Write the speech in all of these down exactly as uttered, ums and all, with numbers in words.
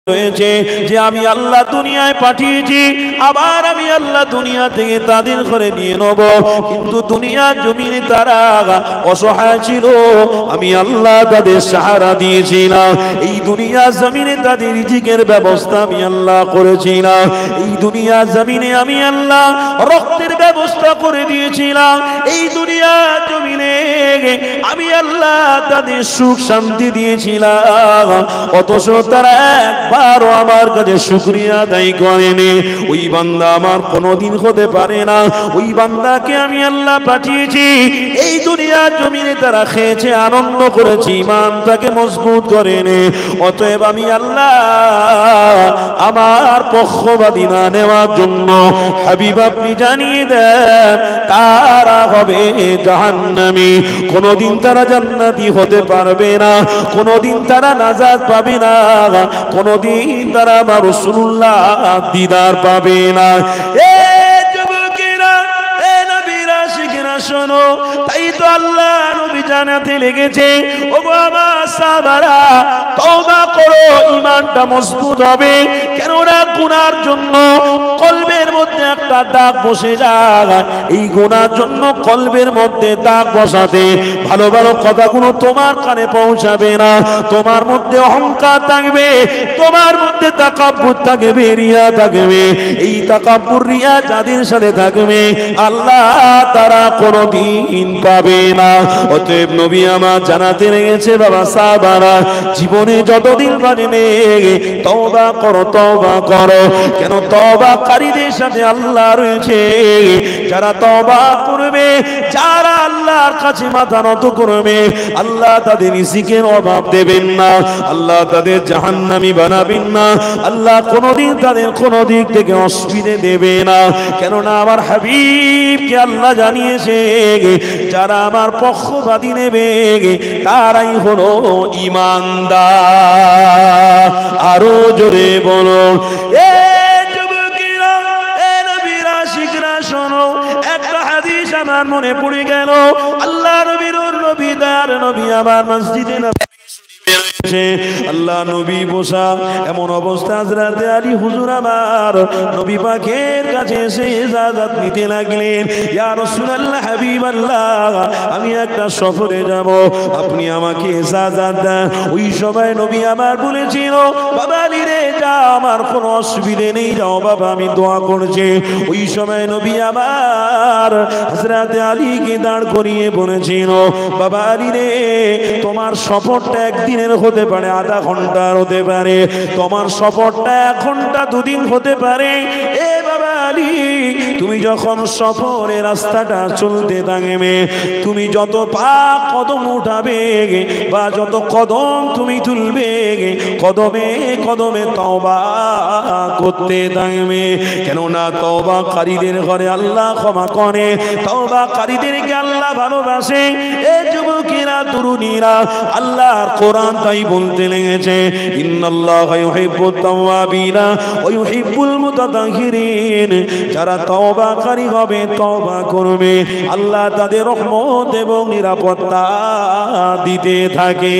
রয়েছে যে আমি আল্লাহ দুনিয়ায় পাঠিয়েছি, আবার আমি আল্লাহ দুনিয়া থেকে তাদের ঘরে নিয়ে নেব। কিন্তু দুনিয়ার জমিনে তারা অসহায় ছিল, আমি আল্লাহ তাদের সাহারা দিয়েছিলাম। এই দুনিয়ার জমিনে তাদের রিজিকের ব্যবস্থা আমি আল্লাহ করেছিলাম। এই দুনিয়ার জমিনে আমি আল্লাহ রক্তের ব্যবস্থা করে দিয়েছিলাম। এই দুনিয়ার জমিনে আমি আল্লাহ তাদের সুখ শান্তি দিয়েছিলাম। অথচ তারা একবারও আমার কাছে শুকরিয়া আদায় করেনি। ওই বান্দা আমার কোনোদিন হতে পারে না। ওই বান্দাকে আমি আল্লাহ পাঠিয়েছি, এই দুনিয়ার জমিনে তারা খেয়েছে, আনন্দ করেছে, ঈমান তাকে মজবুত করেনি। অতএব আমি আল্লাহ আমার পক্ষপাতী না নেওয়ার জন্য হাবিব আপনি জানিয়ে দেন তারা হবে জাহান্নামী। কোনোদিন তারা জান্নাতি হতে পারবে না, কোনোদিন তারা নাজাত পাবে না, কোনোদিন তারা আমার রাসূলুল্লাহ দিদার পাবে না। এ যুবকেরা, এ নবীর আশিকেরা শোনো, তাই তো আল্লাহ নবী জানাতে লেগেছে, ও বাবা সাহাবারা তওবা করো, ঈমানটা মজবুত হবে। কেননা গুনার জন্য কলবের মধ্যে একটা দাগ বসে যায়। এই গুনার জন্য কলবের মধ্যে দাগ বসাতে ভালো ভালো কথাগুলো তোমার কানে পৌঁছাবে না। তোমার মধ্যে অহংকার থাকবে, তোমার মধ্যে তাকাব্বুর থাকবে, রিয়া থাকবে। এই তাকাব্বুর রিয়া যাদের সাথে থাকবে আল্লাহ তারা কোনোদিন পাবে না। অতএব নবী আমার জানাতে লেগেছে, বাবা সাহাবারা জীবনে যতদিন বাঁচবে তওবা করো, তওবা করো। কেন তওবাকারীদের সাথে আল্লাহ রয়েছে। যারা তওবা করবে, যারা আল্লাহর কাছে মাথা নত করবে, আল্লাহ তাদের রিজিকের অভাব দেবেন না, আল্লাহ তাদের জাহান্নামী বানাবেন না, আল্লাহ কোনোদিন তাদের কোনো দিক থেকে অসুবিধে দেবে না। কেননা আমার হাবিবকে আল্লাহ জানিয়েছে, যারা আমার পক্ষপাতী নেবে তারাই হলো ঈমানদার। আরো জোরে বলো, এ যুবকেরা, এ নবীর আশিকরা শোনো, একটা হাদিস আমার মনে পড়ে গেল। আল্লাহ নবীর নবী দার নবী আমার মসজিদে নববী আল্লাহ নবী বসা, এমন অবস্থা হযরত আলী হুজুর আমার নবী পাকের কাছে এসে ইজাজত নিতে লাগলেন। ইয়া রাসূলুল্লাহ, হাবিবাল্লাহ, আমি একটা সফরে যাব, আপনি আমাকে ইজাজত দেন। ওই সময় নবী আমার বলেছিল, বাবা আলী রে যা, আমার কোনো অসুবিধে নেই, যাও বাবা, আমি দোয়া করছি। ওই সময় নবী আমার হযরত আলীকে দাঁড় করিয়ে বলেছিল, বাবা আলী রে, তোমার সফরটা একদিনের হতে পারে, আধা ঘন্টার হতে পারে, তোমার সফরটা এক ঘন্টা দুদিন হতে পারে। এ বাবা আলী, তুমি যখন সফরে রাস্তাটা চলতে থাকবে, তুমি যত পা কদম উঠাবে বা যত কদম তুমি তুলবে, কদমে কদমে তওবা করতে থাকবে। কেননা তওবাকারীদের ঘরে আল্লাহ ক্ষমা করে, তওবাকারীদেরকে আল্লাহ ভালোবাসে। এ যুবকেরা, তরুণীরা, আল্লাহর কোরআন তাই বলতে লেগেছে, ইন্নাল্লাহা ইউহিব্বুত তাওয়াবিনা ওয়া ইউহিব্বুল মুতাতাহহিরিন। যারা তওবাকারী হবে, তওবা করবে, আল্লাহ তাদের রহমত এবং নিরাপত্তা দিতে থাকে।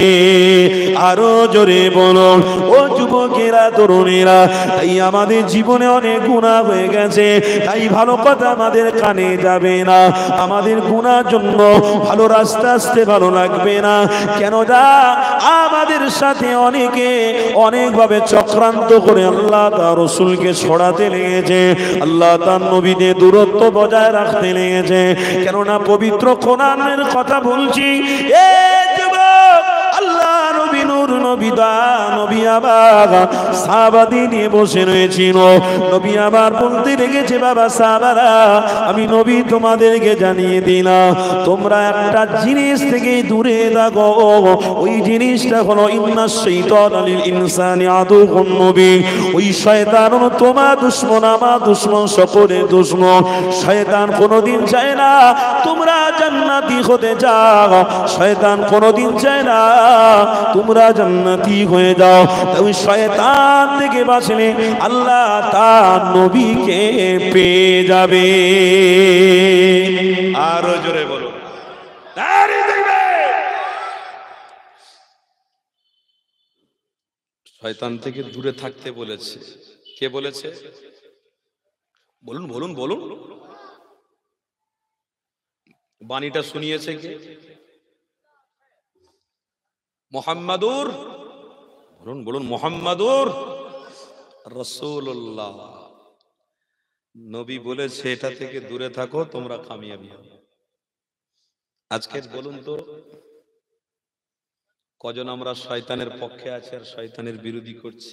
আরো জোরে বলো, ও যুবকেরা, তরুণীরা, তাই আমাদের জীবনে অনেক গুনাহ হয়ে গেছে, তাই ভালো কথা আমাদের কানে যাবে না। আমাদের গুনার জন্য ভালো রাস্তা আসতে ভালো লাগবে না। কেন যা আমাদের সাথে অনেকে অনেকভাবে চক্রান্ত করে আল্লাহ তার রাসূলকে ছড়াতে লেগেছে, আল্লাহ তার নবীদের দূরত্ব বজায় রাখতে লেগেছে। কেননা পবিত্র কোরআনের কথা বলছি। এ যুবক, আল্লাহ নবী নূর নবী দা নবী আবার সাহাবাদি নিয়ে বসে রয়েছিল। নবী আবার বলতে লেগেছে, বাবা সাহাবারা, আমি নবী তোমাদেরকে জানিয়ে দিলাম, তোমরা একটা জিনিস থেকে দূরে থাকো। ওই জিনিসটা হলো ইন্নাশ শাইতানা লিল ইনসানি আদুউন মুবিন। ওই শয়তান হলো তোমার দুশমন, আমার দুশমন, সকলের দুশমন। শয়তান কোনোদিন চায় না তোমরা জান্নাতি হতে যাও, শয়তান কোনোদিন চায় না তোমরা জান্নাতি হয়ে যাও। তাই শয়তান থেকে বাঁচলে আল্লাহ তার নবীকে পেয়ে যাবে। আরো জোরে বলো, দাঁড়িয়ে দেখবে। শয়তান থেকে দূরে থাকতে বলেছে। কে বলেছে? বলুন বলুন বলুন। বাণীটা শুনিয়েছে কে? মুহাম্মাদুর, বলুন বলুন, মুহাম্মাদুর রাসূলুল্লাহ। নবী বলেছে এটা থেকে দূরে থাকো, তোমরা কামিয়াবি হবে। আজকে বলুন তো কজন আমরা শয়তানের পক্ষে আছি আর শয়তানের বিরোধী করছি?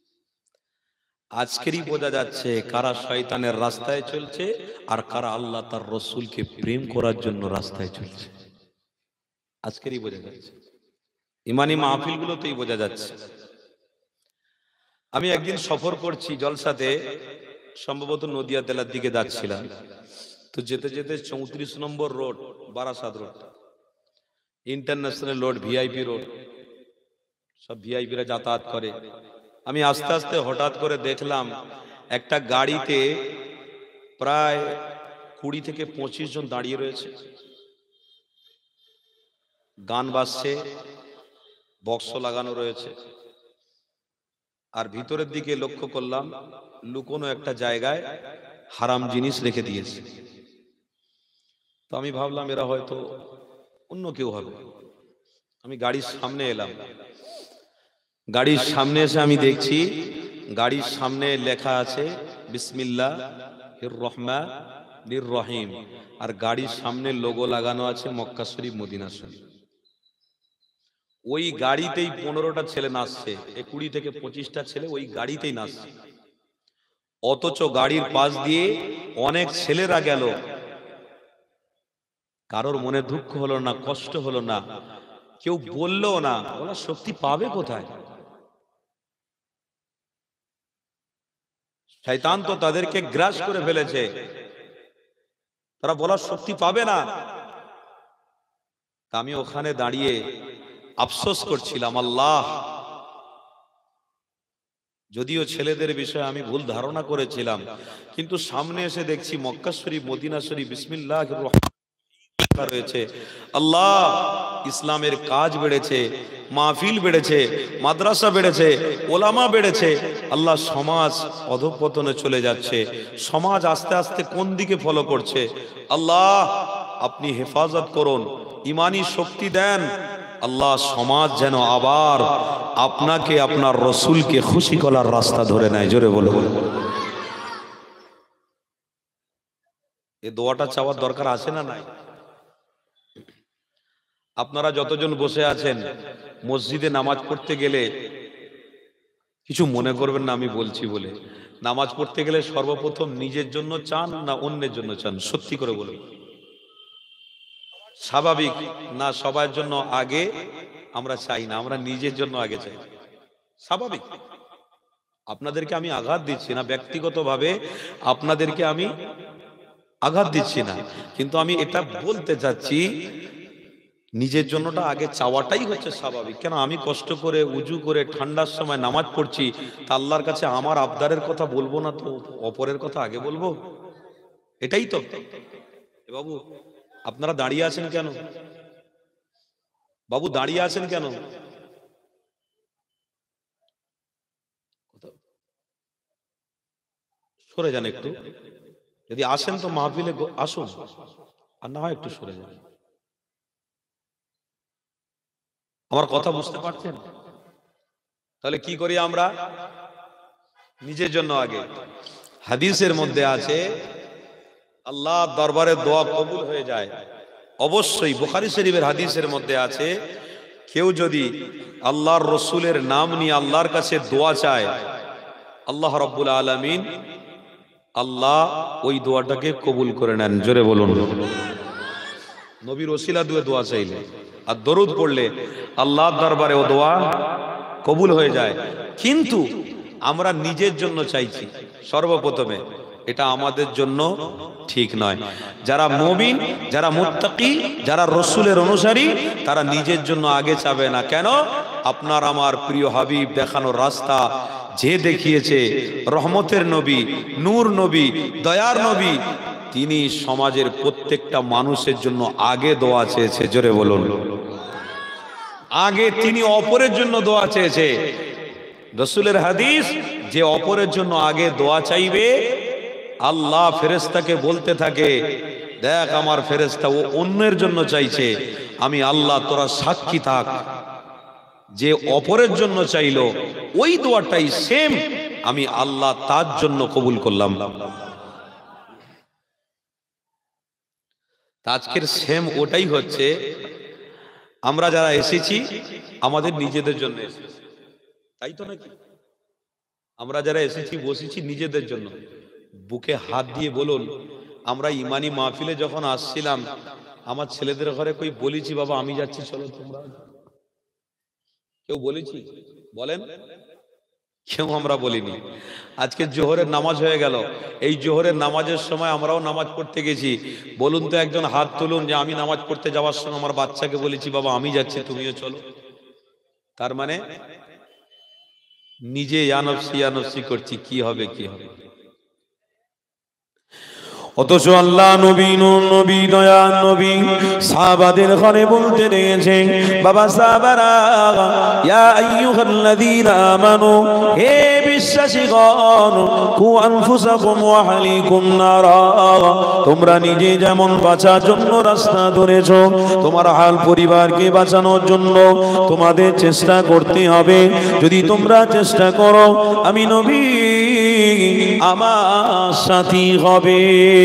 আজকেরই বোঝা যাচ্ছে কারা শয়তানের রাস্তায় চলছে আর কারা আল্লাহ তার রসুলকে প্রেম করার জন্য রাস্তায় চলছে। আজকেরই বোঝা যাচ্ছে, ইমানি মাহফিলগুলোতেই বোঝা যাচ্ছে। আমি একদিন সফর করছি জলসাতে, সম্ভবত নদিয়া জেলার দিকে যাচ্ছিলাম। তো যেতে যেতে চৌত্রিশ number road, Barasat road, international road, VIP road, সব ভিআইপিরা যাতায়াত করে। আমি আস্তে আস্তে হঠাৎ করে দেখলাম একটা গাড়িতে প্রায় কুড়ি থেকে পঁচিশ জন দাঁড়িয়ে রয়েছে, গান বাজছে, বক্স লাগানো রয়েছে। আর ভিতরের দিকে লক্ষ্য করলাম লুকোনো একটা জায়গায় হারাম জিনিস রেখে দিয়েছে। তো আমি ভাবলাম এরা হয়তো অন্য কেউ হবে। আমি গাড়ির সামনে এলাম, গাড়ির সামনে এসে আমি দেখছি গাড়ির সামনে লেখা আছে বিসমিল্লাহির রহমানির রহিম, আর গাড়ির সামনে লোগো লাগানো আছে মক্কা শরীফ, মদিনা শরীফ। ওই গাড়িতেই পনেরোটা ছেলে নাচছে, এই কুড়ি থেকে পঁচিশটা ছেলে ওই গাড়িতেই নাচছে। অথচ গাড়ির পাশ দিয়ে অনেক ছেলেরা গেল, কারোর মনে দুঃখ হলো না, কষ্ট হলো না, কেউ বললো না। বলার শক্তি পাবে কোথায়? শয়তান তো তাদেরকে গ্রাস করে ফেলেছে, তারা বলার শক্তি পাবে না। আমি ওখানে দাঁড়িয়ে আফসোস করছিলাম, আল্লাহ, যদিও ছেলেদের বিষয়ে আমি ভুল ধারণা করেছিলাম, কিন্তু সামনে এসে দেখছি মক্কা শরীফ, মদিনা শরীফ, বিসমিল্লাহির রহমানির রয়েছে। আল্লাহ, ইসলামের কাজ বেড়েছে, মাহফিল বেড়েছে, মাদ্রাসা বেড়েছে, ওলামা বেড়েছে। আল্লাহ, সমাজ অধঃপতনে চলে যাচ্ছে, সমাজ আস্তে আস্তে কোন দিকে ফলো করছে। আল্লাহ, আপনি হেফাজত করুন, ইমানি শক্তি দেন। আল্লাহ, সমাজ যেন আবার আপনাকে, আপনার রসুলকে খুশি করার রাস্তা ধরে নেয়। জোরে বলুন। এই দোয়াটা চাওয়ার দরকার আছে না নাই? আপনারা যতজন বসে আছেন, মসজিদে নামাজ পড়তে গেলে কিছু মনে করবেন না আমি বলছি বলে, নামাজ পড়তে গেলে সর্বপ্রথম নিজের জন্য চান না অন্যের জন্য চান? সত্যি করে বলুন। স্বাভাবিক না? সবার জন্য আগে আমরা চাই না, আমরা নিজের জন্য আগে চাই। স্বাভাবিক। আপনাদেরকে আমি আঘাত দিচ্ছি না, ব্যক্তিগতভাবে আপনাদেরকে আমি আঘাত দিচ্ছি না, কিন্তু আমি এটা বলতে চাচ্ছি নিজের জন্যটা আগে চাওয়াটাই হচ্ছে স্বাভাবিক। কেন? আমি কষ্ট করে উজু করে ঠান্ডার সময় নামাজ পড়ছি, তা আল্লাহর কাছে আমার আবদারের কথা বলবো না তো অপরের কথা আগে বলবো? এটাই তো। বাবু, আপনারা দাঁড়িয়ে আছেন কেন? বাবু, দাঁড়িয়ে আছেন কেন? সরে যান একটু, যদি আসেন তো মাহফিলে আসুন, আর না হয় একটু সরে যান। আমার কথা বুঝতে পারছেন? তাহলে কি করি আমরা? নিজের জন্য আগে। হাদিসের মধ্যে আছে আল্লাহ দরবারে দোয়া কবুল হয়ে যায়। অবশ্যই বুখারী শরীফের হাদিসের মধ্যে আছে, কেউ যদি আল্লাহর রসুলের নাম নিয়ে আল্লাহর কাছে দোয়া চায়, আল্লাহ রাব্বুল আলামিন, আল্লাহ ওই দোয়াটাকে কবুল করে নেন। জোরে বলুন। নবীর ওসিলা দিয়ে দোয়া চাইলে আর দরুদ পড়লে আল্লাহর দরবারে ও দোয়া কবুল হয়ে যায়। কিন্তু আমরা নিজের জন্য চাইছি সর্বপ্রথমে, এটা আমাদের জন্য ঠিক নয়। যারা মুমিন, যারা মুত্তাকি, যারা রসুলের অনুসারী, তারা নিজের জন্য আগে চাবে না। কেন? আপনার আমার প্রিয় হাবিব দেখানো রাস্তা যে দেখিয়েছে, রহমতের নবী, নূর নবী, দয়ার নবী, তিনি সমাজের প্রত্যেকটা মানুষের জন্য আগে দোয়া চেয়েছে। জোরে বলুন। আগে তিনি অপরের জন্য দোয়া চেয়েছে। রসুলের হাদিস, যে অপরের জন্য আগে দোয়া চাইবে আল্লাহ ফেরেশতাকে বলতে থাকে, দেখ আমার ফেরেশতা ও অন্যের জন্য চাইছে, আমি আল্লাহ তোরা সাক্ষী থাক, যে অপরের জন্য চাইলো ওই দোয়াটাই সেম আমি আল্লাহ তার জন্য কবুল করলাম। আজকের সেম ওটাই হচ্ছে, আমরা যারা এসেছি আমাদের নিজেদের জন্য এসেছি, তাই তো নাকি? আমরা যারা এসেছি বসেছি নিজেদের জন্য। বুকে হাত দিয়ে বলুন, আমরা ইমানি মাহফিলে যখন আসছিলাম আমার ছেলেদের ঘরে কই বলেছি বাবা আমি যাচ্ছি চলো তোমরা? কেউ বলেছি? বলেন। কেউ আমরা বলিনি। আজকে জোহরের নামাজ হয়ে গেল, এই জোহরের নামাজের সময় আমরাও নামাজ পড়তে গেছি। বলুন তো একজন হাত তুলুন যে আমি নামাজ পড়তে যাওয়ার সময় আমার বাচ্চাকে বলেছি বাবা আমি যাচ্ছি তুমিও চলো। তার মানে নিজে ইয়ানফসি ইয়ানফসি করছি, কি হবে কি হবে। অথচ আল্লাহ নবী নূর নবী দয়া নবী সাহাবাদের ঘরে বলতে রয়েছে, বাবা সাহাবারা, ইয়া আইয়ুহাল্লাযীনা আমানু, হে বিশ্বাসীগণ, কু আনফুসাকুম ওয়া আহলিকুম নারা, তোমরা নিজে যেমন বাঁচার জন্য রাস্তা ধরেছো, তোমার আহল পরিবারকে বাঁচানোর জন্য তোমাদের চেষ্টা করতে হবে। যদি তোমরা চেষ্টা করো আমি নবী আমার সাথী হবে।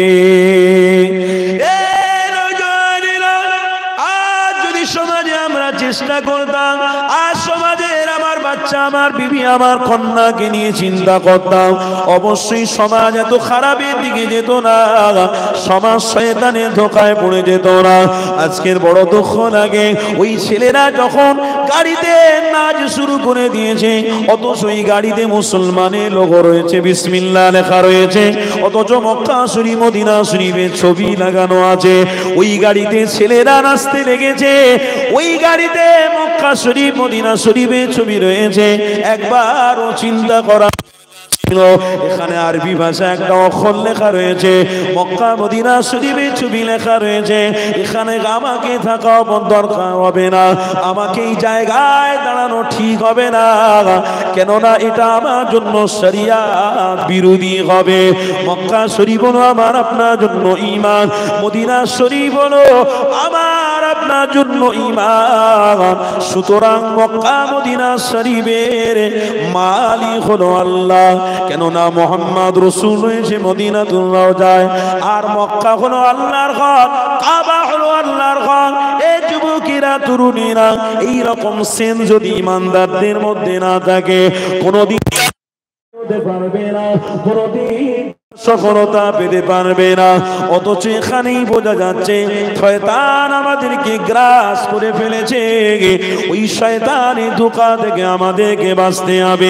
আজ যদি সমাজে আমরা চেষ্টা করতাম, আজ সমাজের আমার বাচ্চা আমার বিবি আমার কন্যাকে নিয়ে চিন্তা করতাম, অবশ্যই সমাজ এত খারাপের দিকে যেত না, সমাজ শয়তানের ধোকায় পড়ে যেত না। আজকের বড় দুঃখ লাগে, ওই ছেলেরা যখন গাড়িতে নাচ শুরু করে দিয়েছে, অথচ ওই গাড়িতে মুসলমানের লোগো রয়েছে, বিসমিল্লাহ লেখা রয়েছে, অথচ মক্কা শরীফ মদিনা শরীফের ছবি লাগানো আছে। ওই গাড়িতে ছেলেরা নাচতে লেগেছে, ওই গাড়িতে মক্কা শরীফ মদিনা শরীফের ছবি রয়েছে। একবারও চিন্তা করা, এখানে আরবি ভাষা একটা অক্ষর লেখা রয়েছে, মক্কা মদিনা শরীফের ছবি লেখা রয়েছে। এখানে আমাকে থাকা দরকার হবে না, আমাকে এই জায়গায় দাঁড়ানো ঠিক হবে না, কেননা এটা আমার জন্য শরিয়াত বিরোধী হবে। মক্কা শরীফ হলো আমার আপনার জন্য ঈমান, মদিনা শরীফ হলো আমার আপনার জন্য ঈমান। সুতরাং মক্কা মদিনা শরীফের মালিক হলো আল্লাহ, কেননা মোহাম্মদ রাসূল রয়েছে মদিনাতুল রওজায়, আর মক্কা হলো আল্লাহর ঘর, কাবা হলো আল্লাহর ঘর। এই যুবকেরা তরুণীরা এই রকম সেন যদি ইমানদারদের মধ্যে না থাকে, কোনোদিন হতে পারবে না, কোনোদিন সফলতা পেতে পারবে না। অথচ এখানেই বোঝা যাচ্ছে শয়তান আমাদেরকে গ্রাস করে ফেলেছে, ওই শয়তানের ধোঁকা থেকে আমাদেরকে বাঁচতে হবে।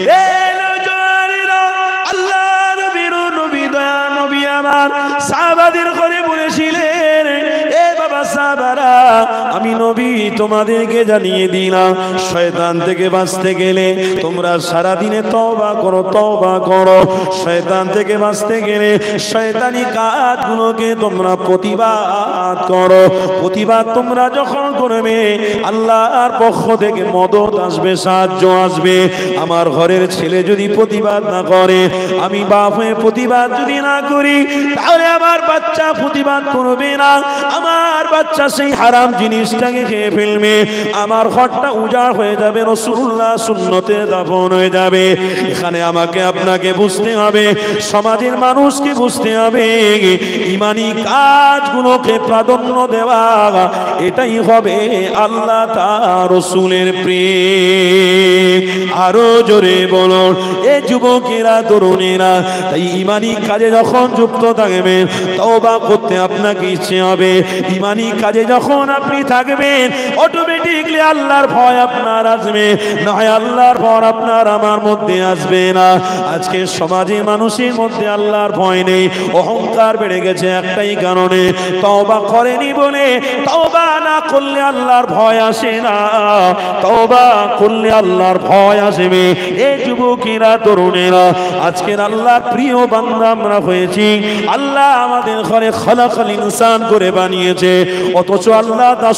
সাহাবাদের ঘরে বলেছিলেন, এ বাবা সাহাবারা, আমি নবী তোমাদেরকে জানিয়ে দিলাম, শয়তান থেকে বাঁচতে গেলে তোমরা সারা দিনে তওবা করো, তওবা করো। শয়তান থেকে বাঁচতে গেলে শয়তানি কাজগুলোকে তোমরা প্রতিবাদ করো। প্রতিবাদ তোমরা যখন করবে, আল্লাহর পক্ষ থেকে মদদ আসবে, সাহায্য আসবে। আমার ঘরের ছেলে যদি প্রতিবাদ না করে, আমি বাপ হয়ে প্রতিবাদ যদি না করি, তাহলে আমার বাচ্চা প্রতিবাদ করবে না, আমার বাচ্চা সেই হারাম জিনিসটাকে খেয়ে ফেলবে, আমার ঘরটা উজাড় হয়ে যাবে, রাসূলুল্লাহ সুন্নতে দাফন হয়ে যাবে। এখানে আমাকে আপনাকে বুঝতে হবে, সমাজের মানুষকে বুঝতে হবে, ঈমানি কাজগুলোকে প্রাধান্য দেওয়া, এটাই হবে আল্লাহ তার রাসূলের প্রেম। আরো জোরে বলুন এ যুবকেরা তরুণেরা, তাই ঈমানি কাজে যখন যুক্ত থাকবেন, তওবা করতে আপনাকে ইচ্ছে হবে। ঈমানি কাজে যখন আপনি থাকবেন, অটোমেটিকলি আল্লাহর ভয় আপনার আসবে, না হয় আল্লাহর ভয় আপনার আমার মধ্যে আসবে না। আজকে সমাজে মানুষের মধ্যে আল্লাহর ভয় নেই, অহংকার বেড়ে গেছে একটাই কারণে, তওবা করেনি বলে। তওবা না করলে আল্লাহর ভয় আসে না, তওবা করলে আল্লাহর ভয় আসবে। এই যুবকেরা তরুণেরা, আজকের আল্লাহর প্রিয় বান্দা আমরা হয়েছি। আল্লাহ আমাদের ঘরে খলাকাল ইনসান করে বানিয়েছে, অথচ আল্লাহ তার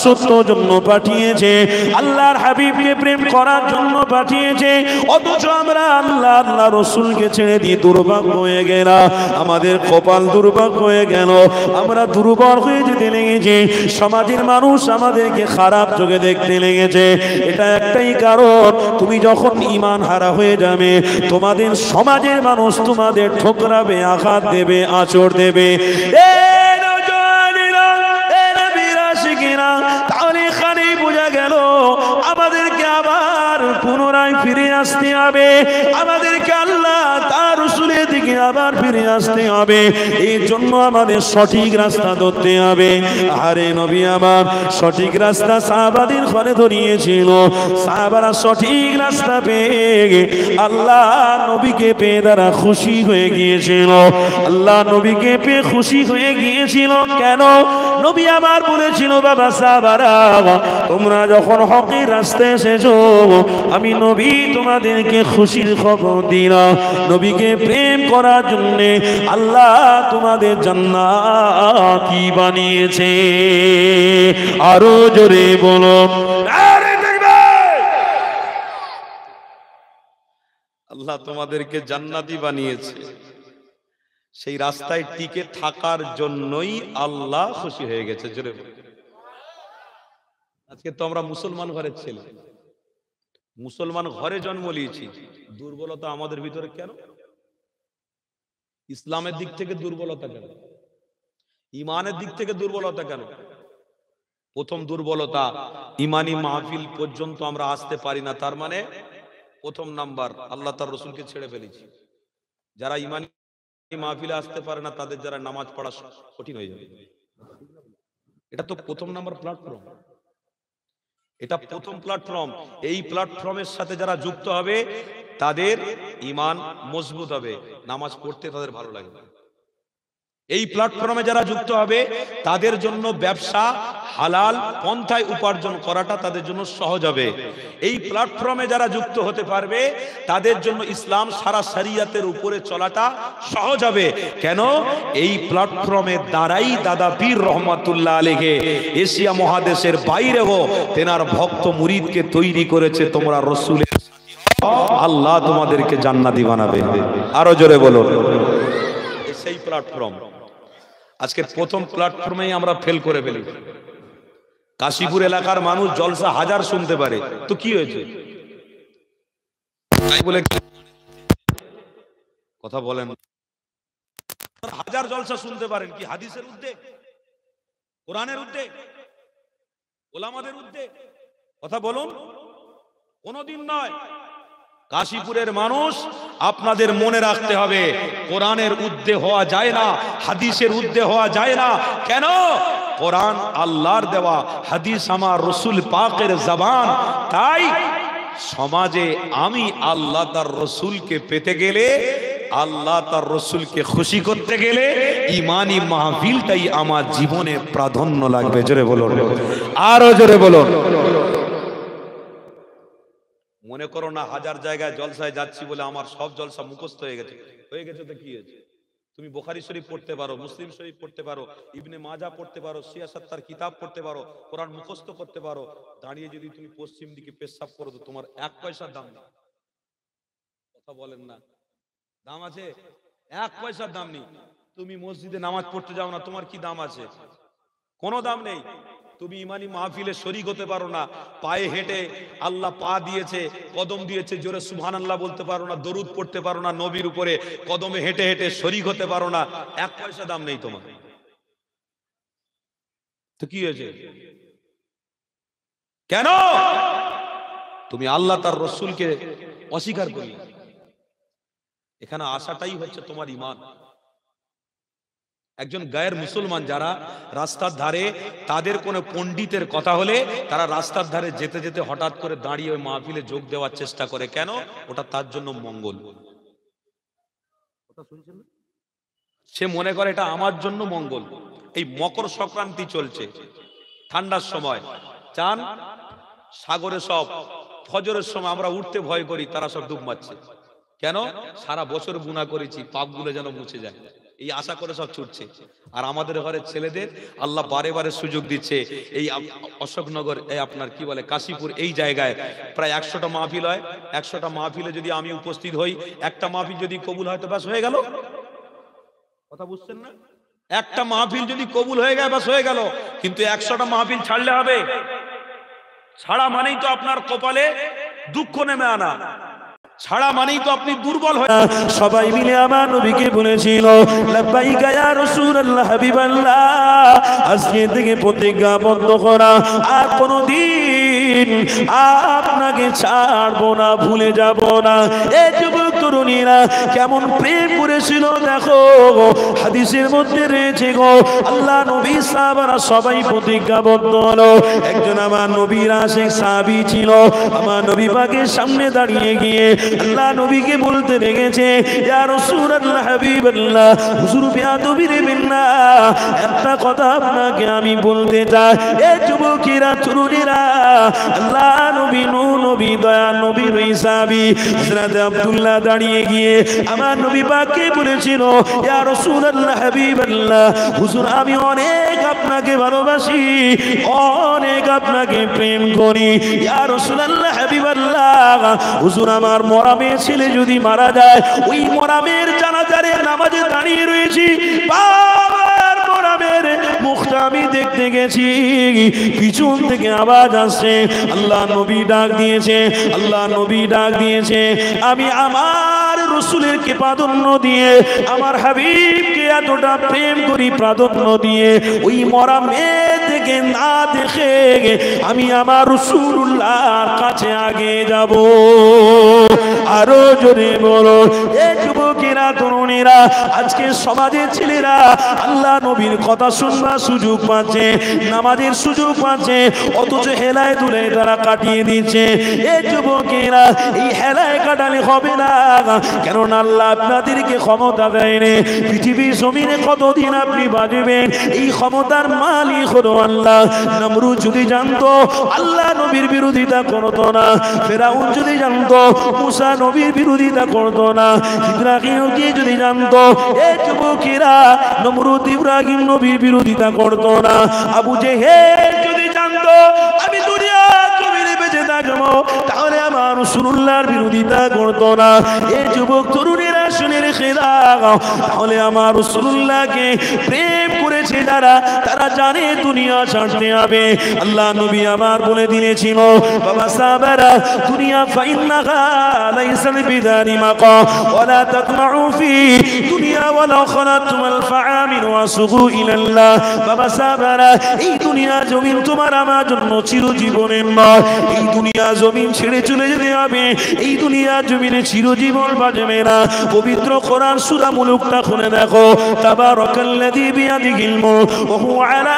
দাসত্ব জন্য পাঠিয়েছে, আল্লাহর হাবিবকে প্রেম করার জন্য পাঠিয়েছে, অথচ আমরা আল্লাহ আল্লাহ রসুলকে ছেড়ে দিয়ে দুর্ভাগ্য হয়ে গেলাম। আমাদের কপাল দুর্ভাগ্য হয়ে গেল, আমরা দুর্বল হয়ে যেতে লেগেছি, সমাজের মানুষ আমাদেরকে খারাপ চোখে দেখতে লেগেছে। এটা একটাই কারণ, তুমি যখন ঈমান হারা হয়ে যাবে, তোমাদের সমাজের মানুষ তোমাদের ঠোকরাবে, আঘাত দেবে, আঁচড় দেবে। তাহলে এখানেই বোঝা গেল আমাদেরকে আবার পুনরায় ফিরে আসতে হবে, আমাদেরকে আল্লাহ তার রাসূলের দিকে আবার ফিরে আসতে হবে। এই জন্য আমাদের সঠিক রাস্তা ধরতে হবে। আরে নবী আমার সঠিক রাস্তা সাহাবাদের ঘরে ধরিয়েছিল, সাহাবারা সঠিক রাস্তা পেয়ে আল্লাহ নবীকে পেয়ে তারা খুশি হয়ে গিয়েছিল, আল্লাহ নবীকে পেয়ে খুশি হয়ে গিয়েছিল। কেন? নবী আমার বলেছিল, বাবা সাহাবারা তোমরা যখন হকের রাস্তায় এসেছো, আমি নবী তোমাদেরকে খুশির খবর দিলাম, নবীকে প্রেম করার জন্য আল্লাহ তোমাদের জান্নাতি বানিয়েছে। আরো জোরে বলো আরে তাকবীর। আল্লাহ তোমাদেরকে জান্নাতি বানিয়েছে, সেই রাস্তায় টিকে থাকার জন্যই আল্লাহ খুশি হয়ে গেছে। জোরে বলো। আজকে তো আমরা মুসলমান ঘরের ছেলে, মুসলমান ঘরে জন্ম নিয়েছি, দুর্বলতা আমাদের ভিতরে কেন? ইসলামের দিক থেকে দুর্বলতা কেন? ইমানের দিক থেকে দুর্বলতা কেন? প্রথম দুর্বলতা, ইমানি মাহফিল পর্যন্ত আমরা আসতে পারি না, তার মানে প্রথম নাম্বার আল্লাহ তার রসুলকে ছেড়ে ফেলেছি। যারা ইমানি মাহফিলে আসতে পারে না, তাদের যারা নামাজ পড়া কঠিন হয়ে যাবে। এটা তো প্রথম নাম্বার প্ল্যাটফর্ম, এটা প্রথম প্ল্যাটফর্ম। এই প্ল্যাটফর্মের সাথে যারা যুক্ত হবে তাদের ঈমান মজবুত হবে, নামাজ পড়তে তাদের ভালো লাগবে। এই প্ল্যাটফর্মে যারা যুক্ত হবে তাদের জন্য ব্যবসা হালাল পন্থায় উপার্জন করাটা তাদের জন্য সহজ হবে। এই প্ল্যাটফর্মে যারা যুক্ত হতে পারবে তাদের জন্য ইসলাম সারা শরিয়তের উপরে চলাটা সহজ হবে। কেন? এই প্ল্যাটফর্মের দ্বারাই দাদা পীর রহমাতুল্লাহ আলাইহি এশিয়া মহাদেশের বাইরেও তেনার ভক্ত মুরিদকে তৈরি করেছে। তোমরা রাসূলের আল্লাহ তোমাদেরকে জান্নাতি বানাবে। আরো জোরে বলো। সেই প্ল্যাটফর্ম আজকে প্রথম প্ল্যাটফর্মেই আমরা ফেল করে ফেলি। কাশীপুর এলাকার মানুষ জলসা হাজার শুনতে পারে, তো কি হয়েছে? তাই বলে কথা বলেন, হাজার জলসা শুনতে পারেন কি হাদিসের উদ্যোগ, কোরআনের উদ্যোগ, ওলামাদের উদ্যোগ? কথা বলুন, কোনদিন নয়। কাশীপুরের মানুষ আপনাদের মনে রাখতে হবে, কোরআনের উদ্দে হওয়া যায় না, হাদিসের উদ্দে হওয়া যায় না। কেন? কোরআন আল্লাহর দেওয়া, হাদিস আমার রসুল পাকের জবান। তাই সমাজে আমি আল্লাহ তার রসুলকে পেতে গেলে, আল্লাহ তার রসুলকে খুশি করতে গেলে ইমানি মাহফিলটাই আমার জীবনে প্রাধান্য লাগবে। জোরে বলুন, আরো জোরে বলুন। মনে করো না হাজার জায়গায় জলসায় যাচ্ছি বলে আমার সব জলসা মুখস্থ হয়ে গেছে। হয়ে গেছে তো কি হয়েছে? তুমি বুখারী শরীফ পড়তে পারো, মুসলিম শরীফ পড়তে পারো, ইবনে মাজা পড়তে পারো, সিয়াসাত্তার কিতাব পড়তে পারো, কোরআন মুখস্থ করতে পারো। দাঁড়িয়ে যদি তুমি পশ্চিম দিকে পেশাব করো তো তোমার এক পয়সার দাম নেই। কথা বলেন না, দাম আছে? এক পয়সার দাম নেই। তুমি মসজিদে নামাজ পড়তে যাও না, তোমার কি দাম আছে? কোনো দাম নেই। তুমি ইমানি মাহফিলে শরীক হতে পারো না, পায়ে হেঁটে আল্লাহ পা দিয়েছে, কদম দিয়েছে, জোরে সুবহানাল্লাহ বলতে পারো না, দরুদ পড়তে পারো না নবীর উপরে, কদমে হেঁটে হেঁটে শরীক হতে পারো না, এক পয়সা দাম নেই তোমার। তো কি হয়েছে? কেন? তুমি আল্লাহ তার রসুলকে অস্বীকার করলে। এখানে আসাটাই হচ্ছে তোমার ঈমান। একজন গায়ের মুসলমান যারা রাস্তার ধারে, তাদের কোনো পণ্ডিতের কথা হলে তারা রাস্তার ধারে যেতে যেতে হঠাৎ করে দাঁড়িয়ে ওই মাহফিলে যোগ দেওয়ার চেষ্টা করে। কেন? ওটা তার জন্য মঙ্গল। সে মনে করে এটা আমার জন্য মঙ্গল। এই মকর সংক্রান্তি চলছে, ঠান্ডার সময় চান সাগরে, সব ফজরের সময় আমরা উঠতে ভয় করি, তারা সব ডুব মারছে। কেন? সারা বছর গুনাহ করেছি, পাপগুলো যেন মুছে যায়। এই আশা করে সব ছুটছে। আর আমাদের ঘরের ছেলেদের আল্লাহ বারে বারে সুযোগ দিচ্ছে। এই অশোকনগর, এই আপনার কি বলে কাশীপুর, এই জায়গায় প্রায় একশোটা মাহফিল হয়। একশোটা মাহফিলে যদি আমি উপস্থিত হই, একটা মাহফিল যদি কবুল হয় তো ব্যাস হয়ে গেল। কথা বুঝছেন না? একটা মাহফিল যদি কবুল হয়ে গেল ব্যাস হয়ে গেল। কিন্তু একশোটা মাহফিল ছাড়লে হবে? ছাড়া মানেই তো আপনার কপালে দুঃখ নেমে আনা, ছাড়া মানেই তো আপনি দুর্বল হয়ে। সবাই মিলে আমার নবীকে বলেছিল, লাব্বাইকা ইয়া রাসূলুল্লাহ হাবিবাল্লাহ, আজকে থেকে প্রতিজ্ঞাবদ্ধ করা, আর কোনদিন আপনাকে ছাড়বো না, ভুলে যাব না। এই যুবক তরুণীরা কেমন প্রেম করেছিল দেখো, হাদিসের মধ্যে রয়েছে গো। আল্লাহ নবী সাহাবারা সবাই প্রতিজ্ঞাবদ্ধ হলো। একজন আমার নবীর আশিক সাহাবী ছিল, আমার নবী পাকের সামনে দাঁড়িয়ে গিয়ে আল্লাহ নবীকে বলতে লেগেছে, ইয়া রাসূলুল্লাহ হাবিবাল্লাহ, হুজুর বেয়াদবি নেবেন না, একটা কথা আপনাকে আমি বলতে চাই। এ যুবকেরা তরুণীরা, আল্লাহ নবী নূর নবী দয়া নবী সাহাবী হযরত আব্দুল্লাহ দাঁড়িয়ে গিয়ে আমার নবী পাককে বলেছিল, ইয়া রাসূলুল্লাহ হাবিবাল্লাহ, হুজুর আমি অনেক আপনাকে ভালোবাসি, অনেক আপনাকে প্রেম করি। ইয়া রাসূলুল্লাহ হাবিবাল্লাহ, হুজুর আমার মরা মেয়ে ছেলে যদি মারা যায়, ওই মরা মেয়ের জানাজারে নামাজে দাঁড়িয়ে রয়েছি, বাবার মরা মেয়ের মুখটা আমি দেখতে গেছি, পিছন থেকে আওয়াজ আসছে, আল্লাহ নবী ডাক দিয়েছে, আল্লাহ নবী ডাক দিয়েছে, আমি আমার রসুলেরকে প্রাধান্য দিয়ে, আমার হাবিবকে এতটা প্রেম করি প্রাধান্য দিয়ে, ওই মরা মেয়ে থেকে না দেখে আমি আমার রাসূলুল্লাহর কাছে আগে যাব। আরো জোরে বলো, এ যুবকেরা তরুণীরা, আজকে সমাজের ছেলেরা আল্লাহ নবীর কথা শুনবার সুযোগ পাচ্ছে, নামাজের সুযোগ পাচ্ছে, অথচ হেলায় দুলে তারা কাটিয়ে দিচ্ছে। এ যুবকেরা, এই হেলায় কাটালে হবে না, কেননা আল্লাহ আপনাদেরকে ক্ষমতা দেয়নি। পৃথিবীর জমিনে কতদিন আপনি বাজবেন, এই ক্ষমতার মালিক হলো আল্লাহ। নমরুদ যদি জানতো আল্লাহ নবীর বিরোধিতা করতো না, ফেরাউন যদি জানতো মুসা নবীর বিরোধিতা করতো না, ইব্রাহিম যদি জানতো, এ যুবকেরা নমরুদ ইব্রাহিম নবীর বিরোধিতা করতো না, আবু জেহেল যদি জানতো আমি দুনিয়া জমিনে বেঁচে থাকবো, তাহলে আমার রাসূলুল্লাহর বিরোধিতা করতো না। এ যুবক তরুণীরা শুনে রেখে দাও, তাহলে আমার রাসূলুল্লাহকে প্রেম করেছে যারা, তারা জানে দুনিয়া ছাড়তে হবে। আল্লাহ নবী আমার বলে দিয়েছিল, বাবা সাহাবারা, দুনিয়া ফাইন্নাহা লাইসাল বিদারি মাকা ওয়ালা তাতমাউ ফি দুনিয়া ওয়ালা খালাতুল ফাআমিন ওয়াসুগু ইলাল্লাহ। বাবা সাহাবারা, এই দুনিয়া জমিন তোমার আমার জন্য চিরজীবনের নয়, এই দুনিয়া জমিন ছেড়ে চলে যেতে হবে, এই দুনিয়া জমিনে চিরজীবন বাজবে না। পবিত্র কোরআন সূরা মুলুকটা খুলে দেখো, তাবারাকাল্লাযী বিয়াদিহিল মুলক ওয়া হুয়া আলা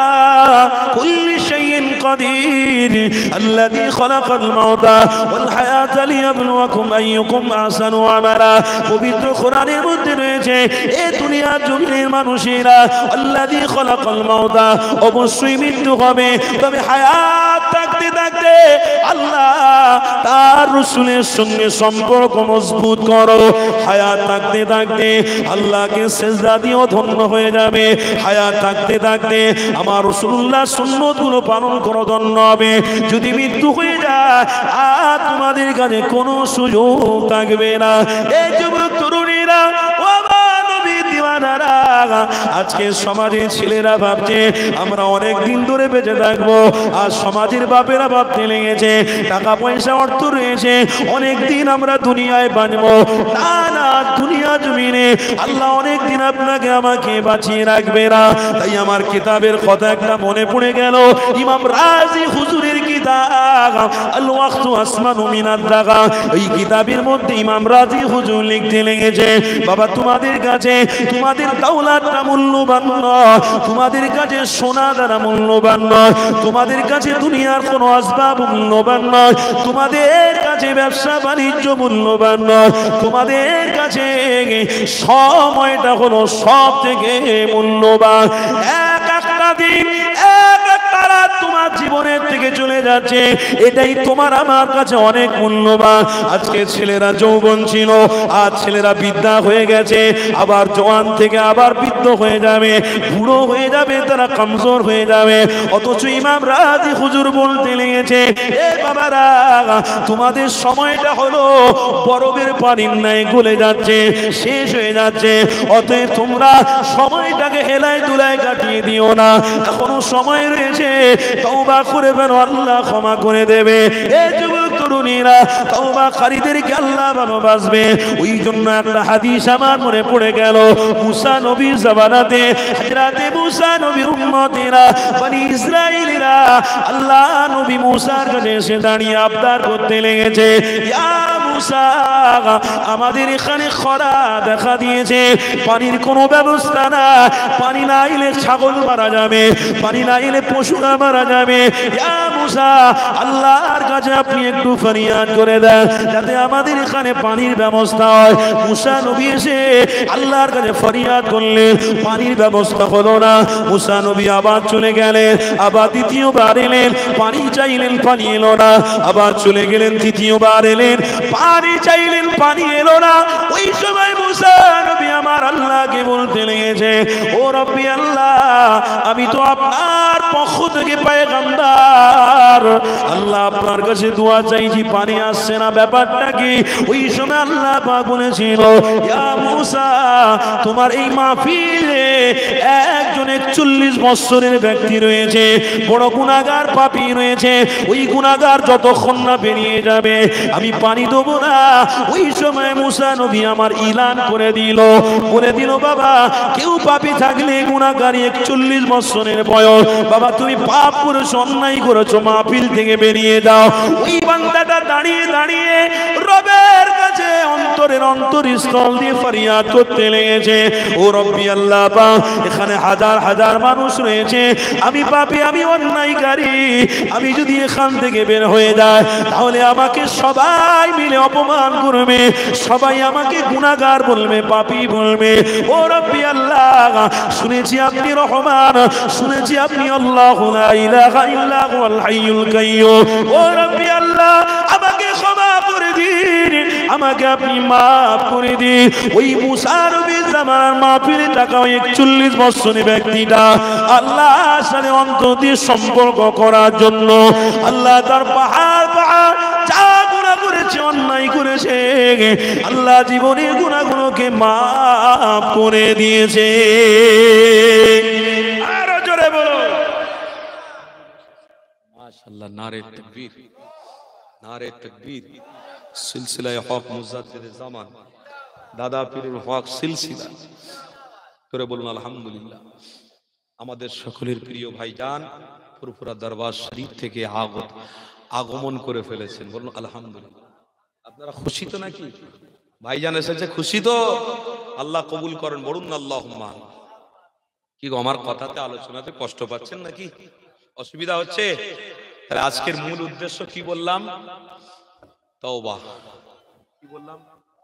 কুল্লি শাইইন কাদির আল্লাযী খালাকাল মাউতা ওয়াল হায়াতা লিয়াবলুয়াকুম আইয়ুকুম আহসানু আমালা। পবিত্র কোরআনের মধ্যে রয়েছে, এই দুনিয়া জমিনের মানুষেরা আল্লাযী খালাকাল মাউতা, অবশ্যই মৃত্যু হবে, তবে হায়াত থাকতে থাকতে আল্লাহ তার রাসূলের সঙ্গে সম্পর্ক মজবুত করো। হায়াত থাকতে থাকতে আল্লাহকে সিজদা দিও ধন্য হয়ে যাবে, হায়াত থাকতে থাকতে আমার রাসূলুল্লাহ সুন্নতগুলো পালন করো, ধন্য হবে। যদি মৃত্যু হয়ে যায় আর তোমাদের কাছে কোনো সুযোগ থাকবে না। এই যুবক তরুণীরা, ও নবীর দিওয়ানারা, আজকে সমাজের ছেলেরা ভাবছে আমরা অনেক দিন ধরে বেঁচে থাকবো, আর সমাজের বাপেরা ভাবতে লেগেছে টাকা পয়সা অর্থ রয়েছে, অনেক দিন আমরা দুনিয়ায় বাঁচবো। না না, দুনিয়া জমিনে আল্লাহ অনেক দিন আপনাকে আমাকে বাঁচিয়ে রাখবে না। তাই আমার কিতাবের কথা একটা মনে পড়ে গেল, ইমাম রাজি হুজুরের কিতাব আল ওয়াক্তু আসমানু মিনাদ দাগা। এই কিতাবের মধ্যে ইমাম রাজি হুজুর লিখতে লেগেছে, বাবা তোমাদের কাছে তোমাদের দাওলাতটা মূল্যবান নয়, তোমাদের কাছে সোনা দ্বারা মূল্যবান নয়, তোমাদের কাছে দুনিয়ার কোনো আসবাব মূল্যবান নয়, তোমাদের কাছে ব্যবসা বাণিজ্য মূল্যবান নয়, তোমাদের কাছে সময়টা হলো সব থেকে মূল্যবান। এক একটা দিন, এক একটা রাত তোমার জীবনের থেকে চলে যাচ্ছে, এটাই তোমার আমার কাছে অনেক মূল্যবান। আজকে ছেলেরা যৌবন ছিল, আজ ছেলেরা বৃদ্ধা হয়ে গেছে, আবার জওয়ান থেকে আবার বৃদ্ধ হয়ে যাবে, বুড়ো হয়ে যাবে, তারা কমজোর হয়ে যাবে। অথচ ইমাম রাজি হুজুর বলতে লেগেছে, এ বাবারা তোমাদের সময়টা হলো বরফের পানির ন্যায় গলে যাচ্ছে, শেষ হয়ে যাচ্ছে। অতএব তোমরা সময়টাকে হেলায় দুলায় কাটিয়ে দিও না, এখনো সময় রয়েছে, তওবা করে ফেলো, আল্লাহ ক্ষমা করে দেবে। এ যুবক তরুণীরা, তওবাকারীদেরকে আল্লাহ ভালোবাসবে। ওই জন্য একটা হাদিস আমার মনে পড়ে গেল, মুসা নবীর জামানাতে হযরতে মুসা নবীর উম্মতেরা বনি ইসরাইলীরা আল্লাহ নবী মুসার কাছে এসে দাঁড়িয়ে আবদার করতে লেগেছে, ইয়া মুসা, আমাদের এখানে খরা দেখা দিয়েছে, পানির কোনো ব্যবস্থা না, পানি না এলে ছাগল মারা যাবে, পানি না এলে পশুরা মারা যাবে। ইয়া মুসা, আল্লাহর কাছে আপনি একটু ফরিয়াদ করে দেন যাতে আমাদের এখানে পানির ব্যবস্থা হয়। মুসা নবী এসে আল্লাহর কাছে ফরিয়াদ করলেন, পানির ব্যবস্থা হলো না। মুসা নবী আবার চলে গেলেন, আবার দ্বিতীয়বার এলেন, পানি চাইলেন, পানি এলো না। আবার চলে গেলেন, তৃতীয়বার এলেন, পানি চাইলেন, পানি এলো না। ওই সময় মুসা নবী আমার আল্লাহকে বলতে লেগেছে, ও রব্বি আল্লাহ, আমি তো আপনার পক্ষ থেকে পয়গম্বর, আল্লাহ আপনার কাছে দোয়া চাইছি, পানি আসছে না, ব্যাপারটা কি? ওই সময় আল্লাহ পাক বলেছিল, ইয়া মুসা, তোমার এই মাহফিলে একজন একচল্লিশ বছরের ব্যক্তি রয়েছে, বড় গুনাহগার পাপী রয়েছে, ওই গুনাহগার যতক্ষণ না বেরিয়ে যাবে আমি পানি দেবো না। ওই সময় মুসা নবী আমার ইলান করে দিল, বলে দিল, বাবা, কেউ পাপী থাকলে গুনাহগারী একচল্লিশ বছরের বয়স, বাবা তুমি পাপ করেছো, অন্যায় করেছো, মাহফিল থেকে বেরিয়ে যাও। ওই বান্দাটা দাঁড়িয়ে দাঁড়িয়ে রবের কাছে অন্তরের অন্তরস্থল দিয়ে ফরিয়াদ করতে লেগেছে, ও রব্বি আল্লাহ পাক, এখানে হাজার হাজার মানুষ রয়েছে, আমি পাপী, আমি অন্যায়কারী, আমি যদি এখান থেকে বের হয়ে যায় তাহলে আমাকে সবাই মিলে অপমান করবে, সবাই আমাকে গুনাহগার বলবে, পাপী বলবে। ও রব্বি আল্লাহ, শুনেছি আপনি রহমান, শুনেছি আপনি আল্লাহু লা ইলাহা ইল্লা হুয়াল হাইয়ুল কাইয়্যুম। ও রব্বি আল্লাহ, আমাকে ক্ষমা করে দিন, আমাকে আপনি মাফ করে দিন। ওই মুসা নবীর জামানার মাহফিলে থাকা ওই একচল্লিশ বছরের ব্যক্তিটা আল্লাহর সাথে অন্তর দিয়ে সম্পর্ক করার জন্য আল্লাহ তার পাহাড় পাহাড় যা গুনাহ করেছে, অন্যায় করেছে, আল্লাহ জীবনের গুনাহগুলোকে মাফ করে দিয়েছে। আরো জোরে বলো মাশাআল্লাহ, নারে তাকবীর, নারে তাকবীর। সিলসিলায়ে হক মুজাদ্দিদে জামান দাদা পীরুল হক সিলসিলা, করে বলুন আলহামদুলিল্লাহ। আমাদের সকলের প্রিয় ভাইজান ফুরফুরা দরবার শরীফ থেকে আগত আগমন করে ফেলেছেন, বলুন আলহামদুলিল্লাহ। আপনারা খুশি তো নাকি? ভাইজান এসেছে, খুশি তো? আল্লাহ কবুল করেন, বলুন আল্লাহুম্মা। কি গো, আমার কথাতে আলোচনাতে কষ্ট পাচ্ছেন নাকি? অসুবিধা হচ্ছে? তাহলে আজকের মূল উদ্দেশ্য কি বললাম? তওবা। কি বললাম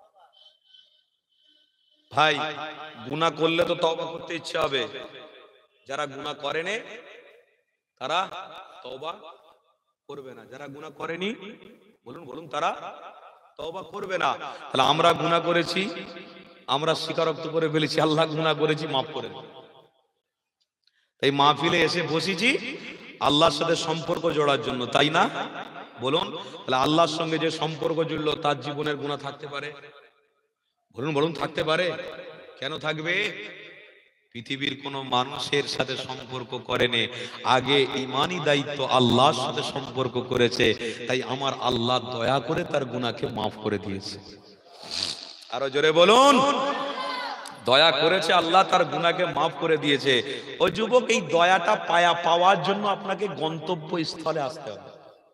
ভাই? গুনাহ করলে তো তওবা করতে ইচ্ছে হবে, যারা গুনাহ করেনি তারা তওবা করবে না, যারা গুনাহ করেনি বলুন বলুন তারা তওবা করবে না। তাহলে আমরা গুনাহ করেছি, আমরা স্বীকারোক্তি করে ফেলেছি, আল্লাহ গুনাহ করেছি, মাফ করে দিন। তাই মাহফিলে এসে বসেছি আল্লাহর সাথে সম্পর্ক জোড়ার জন্য, তাই না? বলুন, তাহলে আল্লাহর সঙ্গে যে সম্পর্ক জুড়লো তার জীবনের গুনাহ থাকতে পারে? বলুন বলুন থাকতে পারে? কেন থাকবে? পৃথিবীর কোন মানুষের সাথে সম্পর্ক করেনি, আগে ঈমানি দায়িত্ব আল্লাহর সাথে সম্পর্ক করেছে, তাই আমার আল্লাহ দয়া করে তার গুনাহকে মাফ করে দিয়েছে। আরো জোরে বলুন, দয়া করেছে আল্লাহ, তার গুনাহকে মাফ করে দিয়েছে। ওই যুবক, এই দয়াটা পায়া পাওয়ার জন্য আপনাকে গন্তব্য স্থলে আসতে হবে,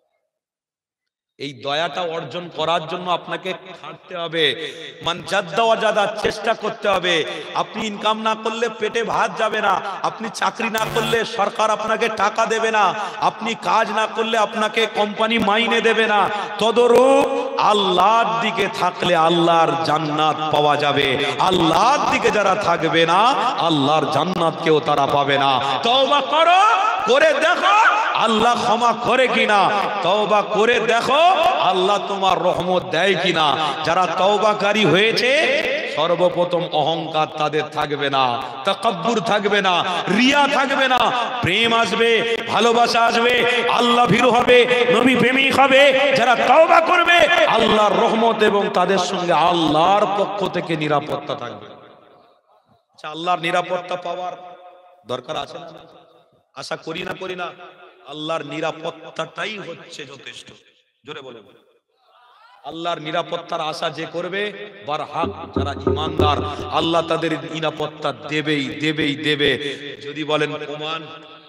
এই দয়াটা অর্জন করার জন্য আপনাকে খাটতে হবে, মান জাদ্দা ওয়াজাদা, চেষ্টা করতে হবে। আপনি ইনকাম না করলে পেটে ভাত যাবে না, আপনি চাকরি না করলে সরকার আপনাকে টাকা দেবে না, আপনি কাজ না করলে আপনাকে কোম্পানি মাইনে দেবে না। তদরূপ আল্লাহর দিকে থাকলে আল্লাহর জান্নাত পাওয়া যাবে, আল্লাহর দিকে যারা থাকবে না আল্লাহর জান্নাত কেউ তারা পাবে না। তওবা করো, করে দেখো আল্লাহ ক্ষমা করে কিনা, তওবা করে দেখো আল্লাহ তোমার রহমত দেয় কিনা। যারা তওবাকারী হয়েছে সর্বপ্রথম অহংকার তাদের থাকবে না, তাকাব্বুর থাকবে না, রিয়া থাকবে না, প্রেম আসবে, ভালোবাসা আসবে, আল্লাহ ভীরু হবে, নবী প্রেমিক হবে। যারা তওবা করবে আল্লাহর রহমত এবং তাদের সঙ্গে আল্লাহর পক্ষ থেকে নিরাপত্তা থাকবে। আচ্ছা, আল্লাহর নিরাপত্তা পাওয়ার দরকার আছে না? আশা করি না করি না? আল্লাহর নিরাপত্তাটাই হচ্ছে যথেষ্ট। জোরে বলে বলে আল্লাহর নিরাপত্তার আশা যে করবে বারহাক, যারা ঈমানদার, আল্লাহ তাদের নিরাপত্তা দেবেই দেবেই দেবে। যদি বলেন প্রমাণ,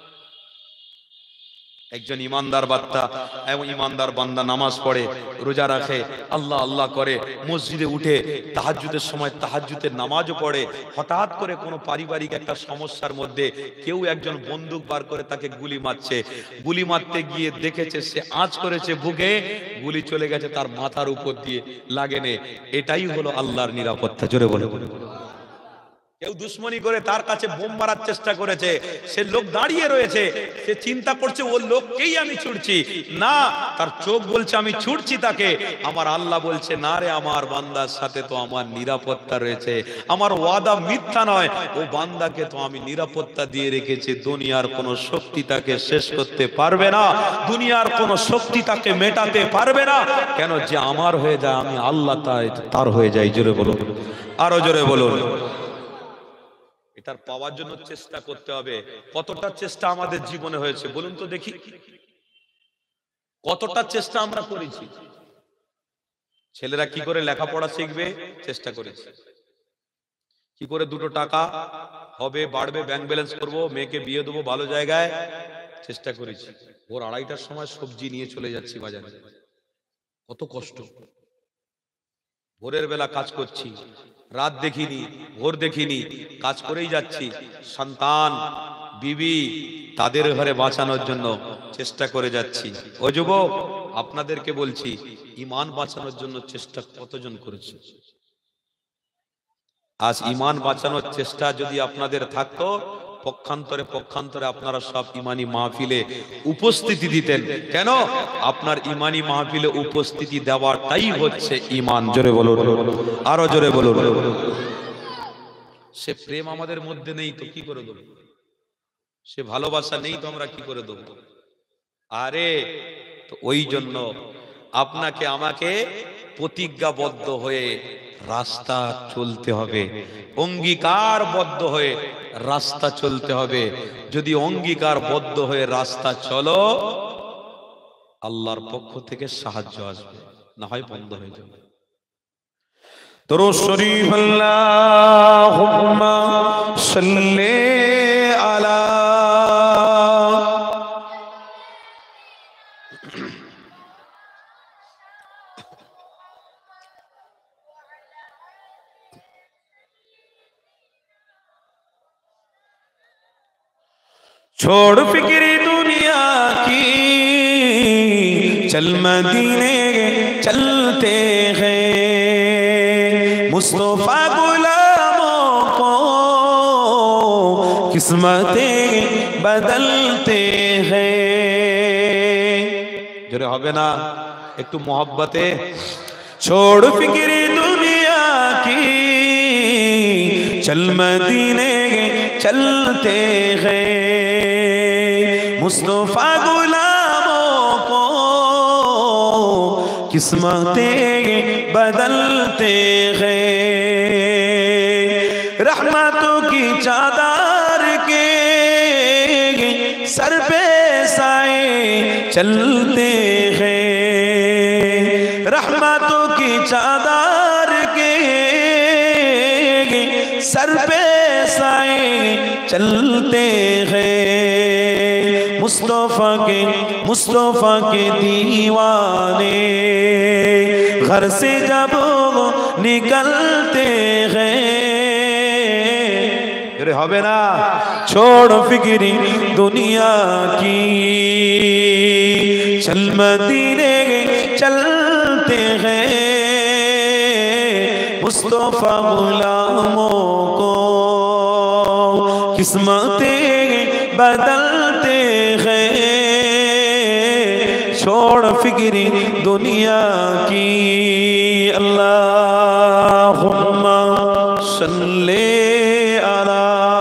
একজন ইমানদার বান্দা এবং ইমানদার বান্দা নামাজ পড়ে, রোজা রাখে, আল্লাহ আল্লাহ করে, মসজিদে উঠে তাহাজ্জুদের সময় তাহাজ্জুদের নামাজও পড়ে, হঠাৎ করে কোনো পারিবারিক একটা সমস্যার মধ্যে কেউ একজন বন্দুক বার করে তাকে গুলি মারছে, গুলি মারতে গিয়ে দেখেছে সে আঁচ করেছে বুকে, গুলি চলে গেছে তার মাথার উপর দিয়ে, লাগেনে। এটাই হলো আল্লাহর নিরাপত্তা। জোরে বলে বলে কেউ দুশ্মনী করে তার কাছে বোম মারার চেষ্টা করেছে, সে লোক দাঁড়িয়ে রয়েছে, সে চিন্তা করছে ও লোককেই আমি ছুটছি, না, তার চোখ বলছে আমি ছুটছি তাকে। আমার আল্লাহ বলছে না রে, আমার বান্দার সাথে তো আমার নিরাপত্তা রয়েছে, আমার ওয়াদা মিথ্যা নয়, ও বান্দাকে তো আমি নিরাপত্তা দিয়ে রেখেছি। দুনিয়ার কোনো শক্তি তাকে শেষ করতে পারবে না, দুনিয়ার কোনো শক্তি তাকে মেটাতে পারবে না। কেন? যে আমার হয়ে যায় আমি আল্লাহ তাই তার হয়ে যাই। জোরে বলুন, আরো জোরে বলুন। এটার পাওয়ার জন্য চেষ্টা করতে হবে। কতটা চেষ্টা আমাদের জীবনে হয়েছে বলুন তো দেখি, কতটা চেষ্টা আমরা করেছি? ছেলেরা কি করে লেখাপড়া শিখবে চেষ্টা করেছি, কি করে দুটো টাকা হবে বাড়বে, ব্যাংক ব্যালেন্স করব, মেয়েকে বিয়ে দেবো ভালো জায়গায়, চেষ্টা করেছি। ভোর আড়াইটার সময় সবজি নিয়ে চলে যাচ্ছি বাজারে, কত কষ্ট। ভোরের বেলা কাজ করছি, রাত দেখিনি, ভোর দেখিনি, কাজ করেই যাচ্ছি। সন্তান, বিবি, তাদের ঘরে বাঁচানোর জন্য চেষ্টা করে যাচ্ছি। ও যুবক, আপনাদেরকে বলছি, ঈমান বাঁচানোর জন্য চেষ্টা কতজন করেছে? আজ ঈমান বাঁচানোর চেষ্টা যদি আপনাদের থাকতো, পক্ষান্তরে পক্ষান্তরে আপনারা সব ইমানি মাহফিলে উপস্থিতি দিতেন। কেন? আপনার ইমানি মাহফিলে উপস্থিতি দেওয়াটাই হচ্ছে ঈমান। জোরে বলো, আরো জোরে বলো। সে প্রেম আমাদের মধ্যে নেই তো কি করে দেবো? সে ভালোবাসা নেই তো আমরা কি করে দেবো? আরে তো ওই জন্য আপনাকে আমাকে প্রতিজ্ঞাবদ্ধ হয়ে রাস্তা চলতে হবে, অঙ্গীকারবদ্ধ হয়ে রাস্তা চলতে হবে। যদি অঙ্গীকারবদ্ধ হয়ে রাস্তা চলো, আল্লাহর পক্ষ থেকে সাহায্য আসবে, না হয় বন্ধ হয়ে যাবে। দরুদ শরীফ আল্লাহুম্মা সাল্লি আলা छोड़ फिक्री दुनिया की, चल मदीने चलते हैं, मुस्तफा गुलामों को किस्मतें बदलते हैं। জোরে হবে না? একটু মোহব্বতে। छोड़ फिक्री दुनिया की, चल मदीने चलते हैं, मुस्तफा गुलामों को किस्मतें बदलते हैं। रहमतों की चादर के सर पे साए चलते हैं, रहमतों की चादर के सर पे साए चलते हैं। मुस्तफा के मुस्तफा के दीवाने घर से जब निकलते हैं, अरे হবে না? छोड़ फिक्री दुनिया की, चल मदीने चलते हैं, मुस्तफा गुलामों को किस्मतें बदलते छोड़ फिक्री दुनिया की अल्लाहुम्मा सल्ले अला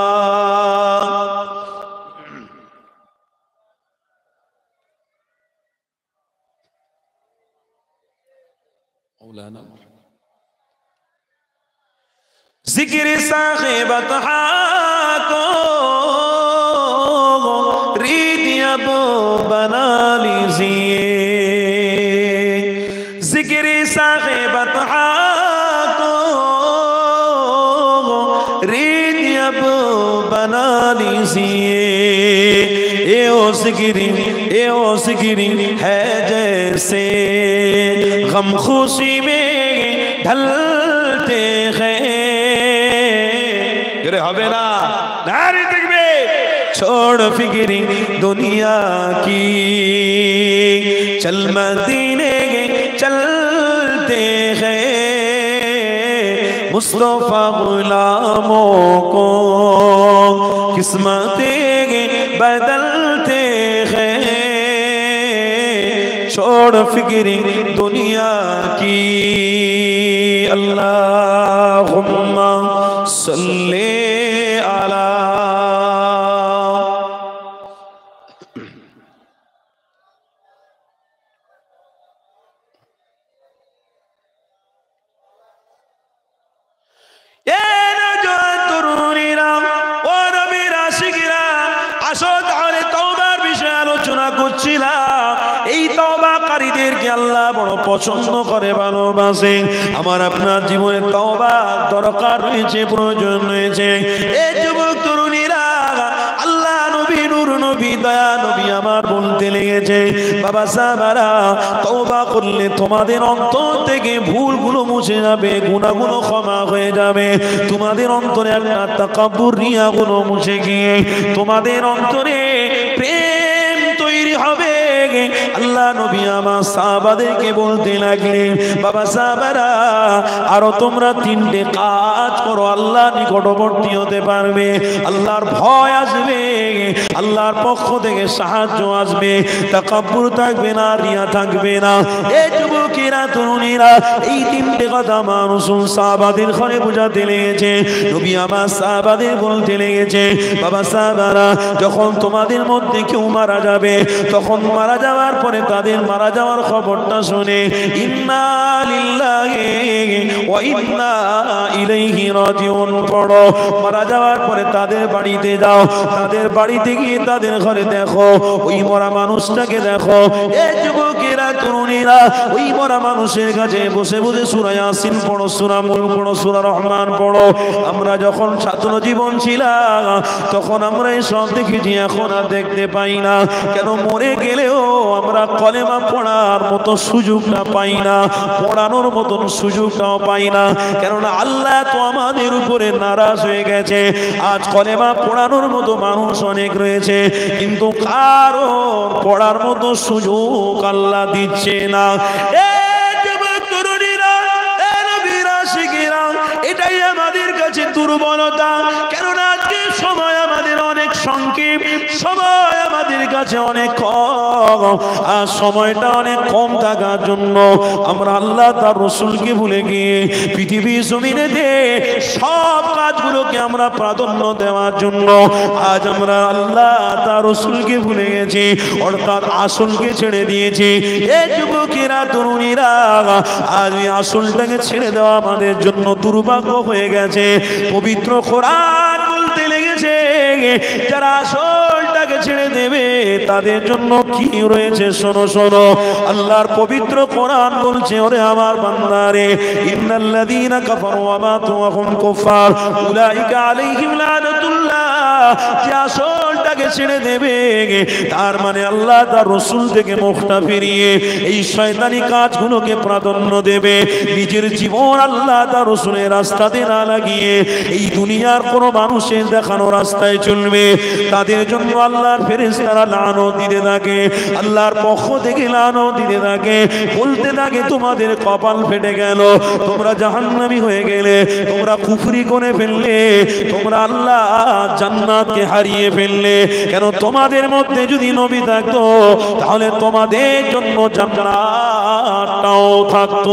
मौलाना जिक्र साहिबत को रीत अब बना लीजिए जिक्र साहिबत को रीत अब बना लीजिए ए ओ जिक्री ए ओ जिक्री है जैसे गम खुशी में ढलते हैं হবে না নারী দেখবে छोड़ फिक्री दुनिया की चल मदीने चलते हैं मुस्तफा गुलामों को किस्मतें बदलते हैं छोड़ फिक्री दुनिया की अल्लाहुम्मा सल्ले अला ये जो तरुणीरा ও নবীর আশিকীরা আসো তাহলে তওবার বিষয়ে আলোচনা করছিলাম এই তওবাকারীদেরকে আল্লাহ বড় পছন্দ করে ভালোবাসে আমার আপনার জীবনে তওবা দরকার রয়েছে প্রয়োজন রয়েছে এই যুবক তরুণীরা আল্লাহ নবী নূর নবী দয়া নবী আমার বলতে লেগেছে বাবা সাহাবারা তওবা করলে তোমাদের অন্তর থেকে ভুলগুলো মুছে যাবে গুনাহগুলো ক্ষমা হয়ে যাবে তোমাদের অন্তরে একটা তাকাব্বুর রিয়াগুলো মুছে গিয়ে তোমাদের অন্তরে প্রেম তৈরি হবে আল্লাহ নবী আমার সাহাবাদেরকে বলতে লাগলেন বাবা সাহাবারা আরো তোমরা তিনটে কাজ করো আল্লাহ নিকটবর্তী হতে পারবে আল্লাহর ভয় আসবে আল্লাহর পক্ষ থেকে সাহায্য আসবে তাকাব্বুর থাকবে না রিয়া থাকবে না এই যুবকেরা তরুণীরা এই তিনটে কথা মানুষ সাহাবাদের ঘরে বোঝাতে লেগেছে নবী আমার সাহাবাদের বলতে লেগেছে বাবা সাহাবারা যখন তোমাদের মধ্যে কেউ মারা যাবে তখন মারা যাওয়ার পরে তাদের মারা যাওয়ার খবরটা শুনে ইন্না লিল্লাহি ওয়া ইন্না ইলাইহি রাজিউন পড়ো মারা যাওয়ার পরে তাদের বাড়িতে যাও তাদের বাড়িতে গিয়ে তাদের ঘরে দেখো ওই মরা মানুষটাকে দেখো এই যুবকেরা তরুণীরা ওই মরা মানুষের কাছে বসে বসে সূরা ইয়াসিন পড়ো সূরা মুলক পড়ো সূরা রহমান পড়ো আমরা যখন ছাত্র জীবন ছিলাম তখন আমরা এই সব দেখেছি এখন আর দেখতে পাই না কেন মরে গেলেও আমরা কলেমা পড়ার মতো সুযোগটা পাই না পড়ানোর মতন সুযোগটাও পাই না কেননা আল্লাহ তো আমাদের উপরে নারাজ হয়ে গেছে আজ কলেমা পড়ানোর মতো মানুষ অনেক রয়েছে কিন্তু কারো পড়ার মতো সুযোগ আল্লাহ দিচ্ছে না এটাই আমাদের কাছে দুর্বলতা কেননা আজকে সময় আমাদের অনেক সংক্ষেপ সময় আমাদের কাছে অনেক কম আর সময়টা অনেক কম থাকার জন্য আমরা আল্লাহ তার রসুলকে ভুলে গিয়ে পৃথিবী জমিনেতে সব কাজগুলোকে আমরা প্রাধান্য দেওয়ার জন্য আজ আমরা আল্লাহ তার রসুলকে ভুলে গেছি অর্থাৎ আসলকে ছেড়ে দিয়েছি এই যুবকেরা তরুণীরা আজ এই আসলটাকে ছেড়ে দেওয়া আমাদের জন্য দুর্ভাগ্য হয়ে গেছে পবিত্র কোরআন বলতে লেগেছে যারা আসলটাকে ছেড়ে দেবে তাদের জন্য কি রয়েছে শোনো শোনো আল্লাহর পবিত্র কোরআন বলছে ওরে আমার বান্দারে ইন্নাল্লাযীনা কাফারু ওয়া মাতু ওয়া হুম কুফার উলাইকা আলাইহিম লানাতুল্লাহ যে আসলটাকে ছেড়ে দেবে তার মানে আল্লাহ তার রাসূল থেকে মুখটা ফিরিয়ে এই শয়তানি কাজগুলোকে প্রাধান্য দেবে নিজের জীবন আল্লাহ তার রাসূলের রাস্তাতে না লাগিয়ে এই দুনিয়ার কোনো মানুষের দেখানো রাস্তায় চলবে তাদের জন্য আল্লাহর ফেরেশতারা লানত দিতে থাকে আল্লাহর পক্ষ থেকে লানত দিতে থাকে বলতে থাকে তোমাদের কপাল ফেটে গেল তোমরা জাহান্নামী হয়ে গেলে তোমরা কুফরি করে ফেললে তোমরা আল্লাহ জান্নাতকে হারিয়ে ফেললে কেন তোমাদের মধ্যে যদি নবী থাকতো তাহলে তোমাদের জন্য জান্নাতটাও থাকতো।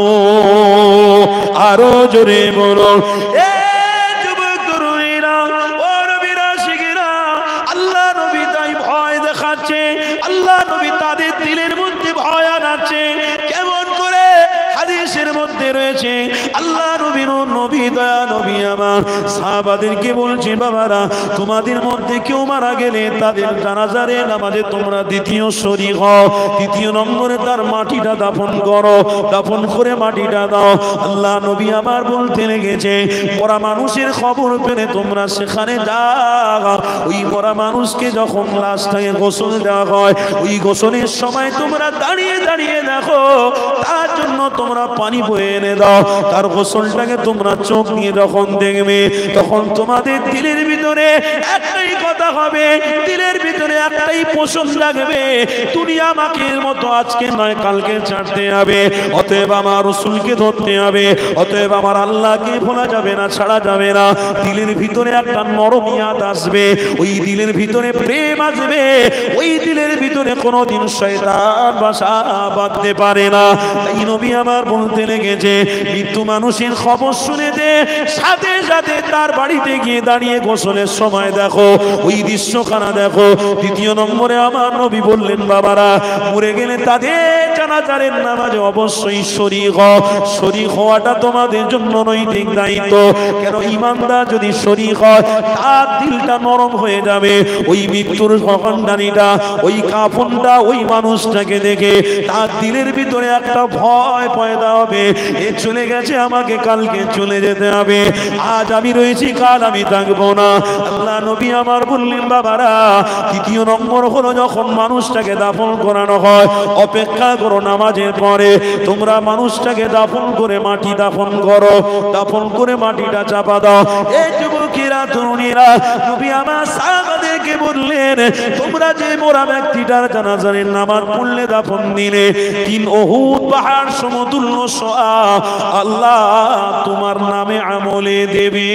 আরো জোরে বলো এ যুবক তরুণীরা, ও নবীর আশিকেরা, আল্লাহ নবী তাই ভয় দেখাচ্ছে, আল্লাহ নবী তাদের দিলের মধ্যে ভয় আনাচ্ছে। কেমন করে? হাদিসের মধ্যে রয়েছে আল্লাহ নবীর নবী দয়া নবী আমার সাহাবাদেরকে বলছে, বাবারা তোমাদের মধ্যে কেউ মারা গেলে তাদের জানাজারে নামাজে তোমরা দ্বিতীয় শরীক হও, দ্বিতীয় নম্বরে তার মাটিটা দাফন করো, দাফন করে মাটিটা দাও। আল্লাহ নবী আমার বলতে লেগেছে, মরা মানুষের খবর পেলে তোমরা সেখানে যাও, ওই মরা মানুষকে যখন লাশটাকে গোসল দেওয়া হয় ওই গোসলের সময় তোমরা দাঁড়িয়ে দাঁড়িয়ে দেখো, তার জন্য তোমরা পানি বয়ে এনে দাও, তার গোসলটাকে তোমরা চোখ নিয়ে যখন দেখবে তখন তোমাদের দিলের ভিতরে একটাই কথা হবে, দিলের ভিতরে একটাই পোষণ লাগবে, দুনিয়া মাকের মতো আজকে নয় কালকে ছাড়তে হবে, অতএব আমার রাসূলকে ধরতে হবে, অতএব আমার আল্লাহকে ভোলা যাবে না, ছাড়া যাবে না। দিলের ভিতরে একটা নরমিয়াত আসবে, ওই দিলের ভিতরে প্রেম আসবে, ওই দিলের ভিতরে কোনোদিন শয়তান বাসা বাঁধতে পারে না। তাই নবী আমার বলতে লেগেছে, মৃত্যু মানুষের খবর শুনে দে সাথে সাথে তার বাড়িতে গিয়ে দাঁড়িয়ে গোসলের সময় দেখো, ওই দৃশ্যখানা দেখো। দ্বিতীয় নম্বরে আমার নবী বললেন, বাবারা মরে গেলে তাদের জানাজারের নামাজে অবশ্যই শরীক হও, শরীক হওয়াটা তোমাদের জন্য নৈতিক দায়িত্ব। কেন? ইমানদার যদি শরীক হয় তার দিলটা নরম হয়ে যাবে, ওই মৃত্যুর খবরদারিটা, ওই কাফনটা ওই মানুষটাকে দেখে তার দিলের ভিতরে একটা ভয় পয়দা হবে, এ চলে গেছে আমাকে কালকে চলে যেতে হবে, আজ আমি রয়েছি কাল আমি থাকবো না। আল্লাহ নবী আমার বললেন, বাবারা তৃতীয় নম্বর হলো যখন মানুষটাকে দাফন করানো হয় অপেক্ষা করো, নামাজের পরে তোমরা মানুষটাকে দাফন করে মাটি দাফন করো, দাফন করে মাটিটা চাপা দাও। এই যুবকেরা তরুণীরা, নবী আমার সাহাবাদেরকে বললেন, তোমরা যে মোরা ব্যক্তিটার জানাজার নামাজ পড়লে দাফন দিলে তিন উহুদ পাহাড় সমতুল্য সওয়াব আল্লাহ তোমার নামে আমলে দেবে।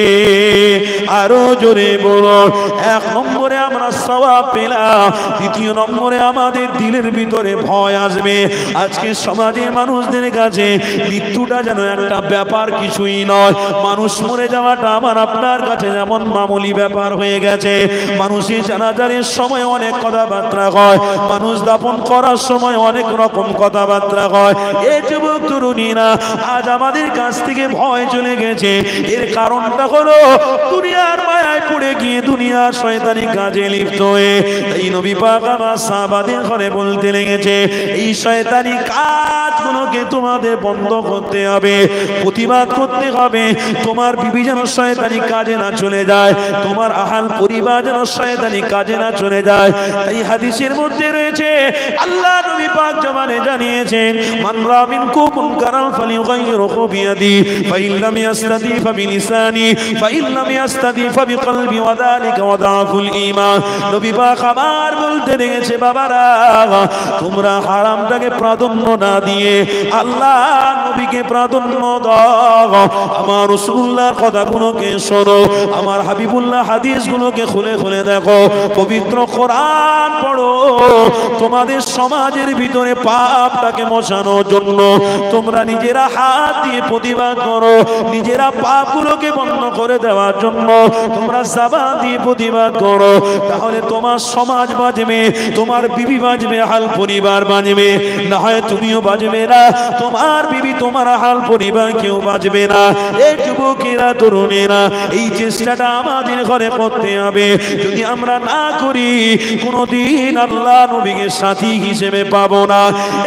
আরো জোরে বলো, এক নম্বরে আমরা সওয়াব পেলাম, দ্বিতীয় নম্বরে আমাদের দিলের ভিতরে ভয় আসবে। আজকে সমাজে মানুষদের কাছে মৃত্যুটা যেন একটা ব্যাপার কিছুই নয়, মানুষ মরে যাওয়াটা আমার আপনার কাছে যেমন মামুলি ব্যাপার হয়ে গেছে। মানুষের জানাজারের সময় অনেক কথাবার্তা হয়, মানুষ দাফন করার সময় অনেক রকম কথাবার্তা হয়। এই যুবক তরুণীরা, আজ আমাদের কাছ থেকে ভয় চলে গেছে, এর কারণটা হলো দুনিয়ার মায়ায় পড়ে গিয়ে দুনিয়ার শয়তানি কাজে লিপ্ত হয়ে। এই নবী পাক আমার সাহাবাদের ঘরে বলতে লেগেছে, এই শয়তানি কাজগুলোকে তোমাদের বন্ধ করতে হবে, প্রতিবাদ করতে হবে। তোমার বিবি যেন শয়তানি কাজে না চলে যায়, তোমার আহাল পরিবার যেন শয়তানি কাজে না চলে যায়। এই হাদিসের মধ্যে রয়েছে আল্লাহ নবী পাক জবানে জানিয়েছেন, মান রা মিনকুম মুনকারান ফালিয়ুগাইয়িরহু বিয়াদি ফাইন লাম ইয়াস্তাতি ফাবিলিসানি ফাইন লাম ইয়াস্তাতি ফাবিকলবি ওয়া যালিকা ওয়াদাফুল ঈমান। নবী পাক আমার বলতে লেগেছে, বাবারা তোমরা হারামটাকে প্রাধান্য না দিয়ে আল্লাহ নবীকে প্রাধান্য দাও, আমার রাসূলুল্লাহর কথাগুলোকে শোনো, আমার হাবিবুল্লাহ হাদিসগুলোকে খুলে খুলে দেখো, পবিত্র কোরআন পড়ো। তোমাদের সমাজের ভিতরে পাপটাকে মোছানোর জন্য তোমরা নিজেরা হাত দিয়ে প্রতিবাদ করো, নিজেরা পাপগুলোকে বন্ধ করে দেওয়ার জন্য তোমরা জবান দিয়ে প্রতিবাদ করো। তাহলে তোমার সমাজ বাঁচবে, তোমার বিবি বাঁচবে, হাল পরিবার বাঁচবে। না হয় তুমিও বাঁচবে না, তোমার বিবি তোমার হাল পরিবার কেউ বাঁচবে না। এই যুবকেরা তরুণেরা, এই চেষ্টাটা আমাদের ঘরে করতে হবে। যদি আমরা না করি কোনদিন আল্লাহ নবীকে সাথী হিসেবে পাবো না।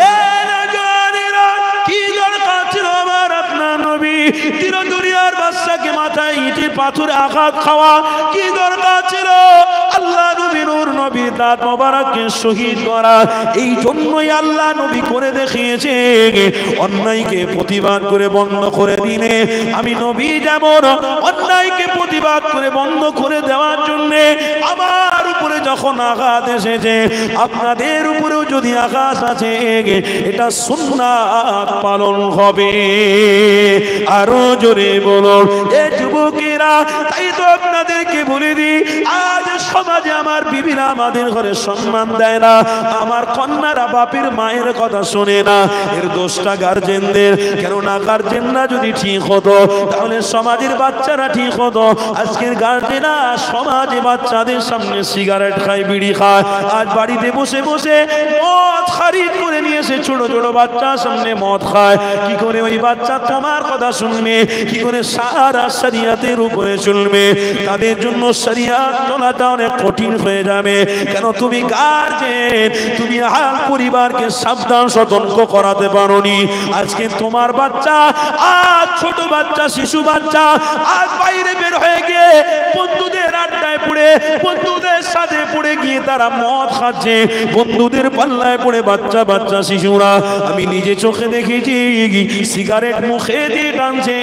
কি দরকার ছিল আমার আপনার নবী তিন দুনিয়ার বাদশাকে মাথায় ইটে পাথরে আঘাত খাওয়া? কি দরকার ছিল আল্লাহ নবী নূর নবী দাঁত মোবারককে শহীদ করা? এই জন্যই আল্লাহ নবী করে দেখিয়েছে, অন্যায়কে প্রতিবাদ করে বন্ধ করে দিলে আমি নবী যেমন অন্যায়কে প্রতিবাদ করে বন্ধ করে দেওয়ার জন্য আমার উপরে যখন আঘাত এসেছে, আপনাদের উপরেও যদি আঘাত আছে, এটা সুন্নাত পালন হবে। আরো জোরে বলো এ যুবকেরা, তাই তো তো আপনাদেরকে বলে দিই, আজ সমাজে আমার বিবিরা আমাদের ঘরে সম্মান দেয় না, আমার কন্যারা বাপের মায়ের কথা শোনে না। এর দোষটা গার্জেনদের। কেননা গার্জেনরা যদি ঠিক হতো তাহলে সমাজের বাচ্চারা ঠিক হতো। আজকের গার্জেনরা সমাজে বাচ্চাদের সামনে সিগারেট খায়, বিড়ি খায়। আজ বাড়িতে বসে বসে মদ খরিদ করে নিয়ে এসে ছোট ছোট বাচ্চার সামনে মদ খায়। কি করে ওই বাচ্চা তোমার কথা শুনবে? কি করে সারা শরিয়াতের উপরে চলবে? তাদের জন্য শরিয়াত চলাটা অনেক কঠিন হয়ে যাবে। কেন? তুমি গার্জেন, তুমি আর পরিবারকে সাবধান সতর্ক করাতে পারোনি। আজকে তোমার বাচ্চা, আজ ছোট বাচ্চা, শিশু বাচ্চা আজ বাইরে বের হয়ে গিয়ে বন্ধুদের আড্ডায় পড়ে, বন্ধুদের সাথে পড়ে গিয়ে তারা মদ খাচ্ছে, বন্ধুদের পাল্লায় পড়ে বাচ্চা বাচ্চা শিশুরা, আমি নিজে চোখে দেখেছি, সিগারেট মুখে দিয়ে টানছে,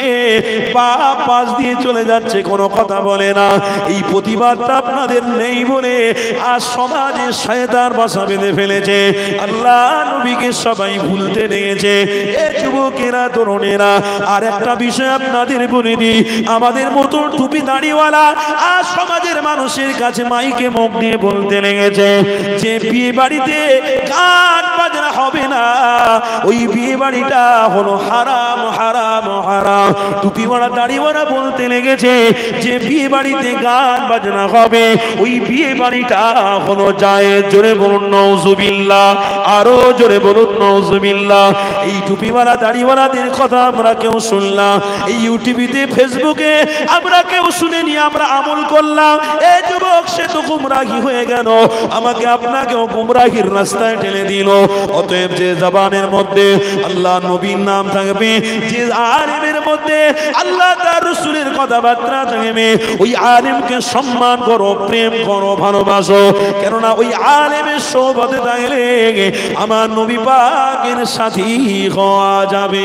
বাপ পাশ দিয়ে চলে যাচ্ছে, কোনো কথা বলে না। এই প্রতিবাদটা আপনাদের নেই বলে আজ সমাজে শয়তান বাসা বেঁধে ফেলেছে। আল্লাহ নবীকে সবাই ভুলতে লেগেছে। এ যুবকেরা, তরুণেরা, আর একটা বিষয় আপনাদের বলে দিই, আমাদের মতো টুপি দাড়িওয়ালা আজ সমাজের মানুষের কাছে মাইকে মুখ দিয়ে বলতে লেগেছে যে বিয়ে বাড়িতে গান বাজনা হবে না, ওই বিয়ে বাড়িটা হলো হারাম হারাম হারাম। টুপিওয়ালা দাড়িওয়ালা বলতে লেগেছে যে বিয়ে বাড়িতে গান বাজনা হবে, ওই বিয়ে বাড়িটা হলো জায়েজ। জোরে বলুন নাউজুবিল্লাহ, আরো জোরে বলুন নাউজুবিল্লাহ। এই টুপিওয়ালা দাড়িওয়ালাদের কথা আমরা কেউ শুনলাম, এই ইউটিউবে ফেসবুকে আমরা কেউ শুনে নিয়ে আমরা আমল করলাম। এই যুবক সে তো গুমরাহি হয়ে গেল, আমাকে আপনাকেও গুমরাহির রাস্তায় ঠেলে দিল। অতএব যে জবানের মধ্যে আল্লাহ নবীর নাম থাকবে, যে আলেমের মধ্যে আল্লাহ তার রাসূলের কথাবার্তা থাকবে, ওই আলেমকে সম্মান করো, প্রেম করো, ভালোবাসো। কেননা ওই আলেমের সোহবতে থাকলে আমার নবী পাকের সাথী হওয়া যাবে।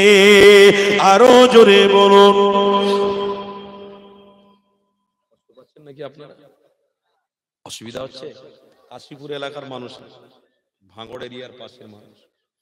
আরো জোরে বলুন। নাকি আপনারা অসুবিধা হচ্ছে? কাশীপুর এলাকার মানুষ, ভাঙড় এরিয়ার পাশের মানুষ,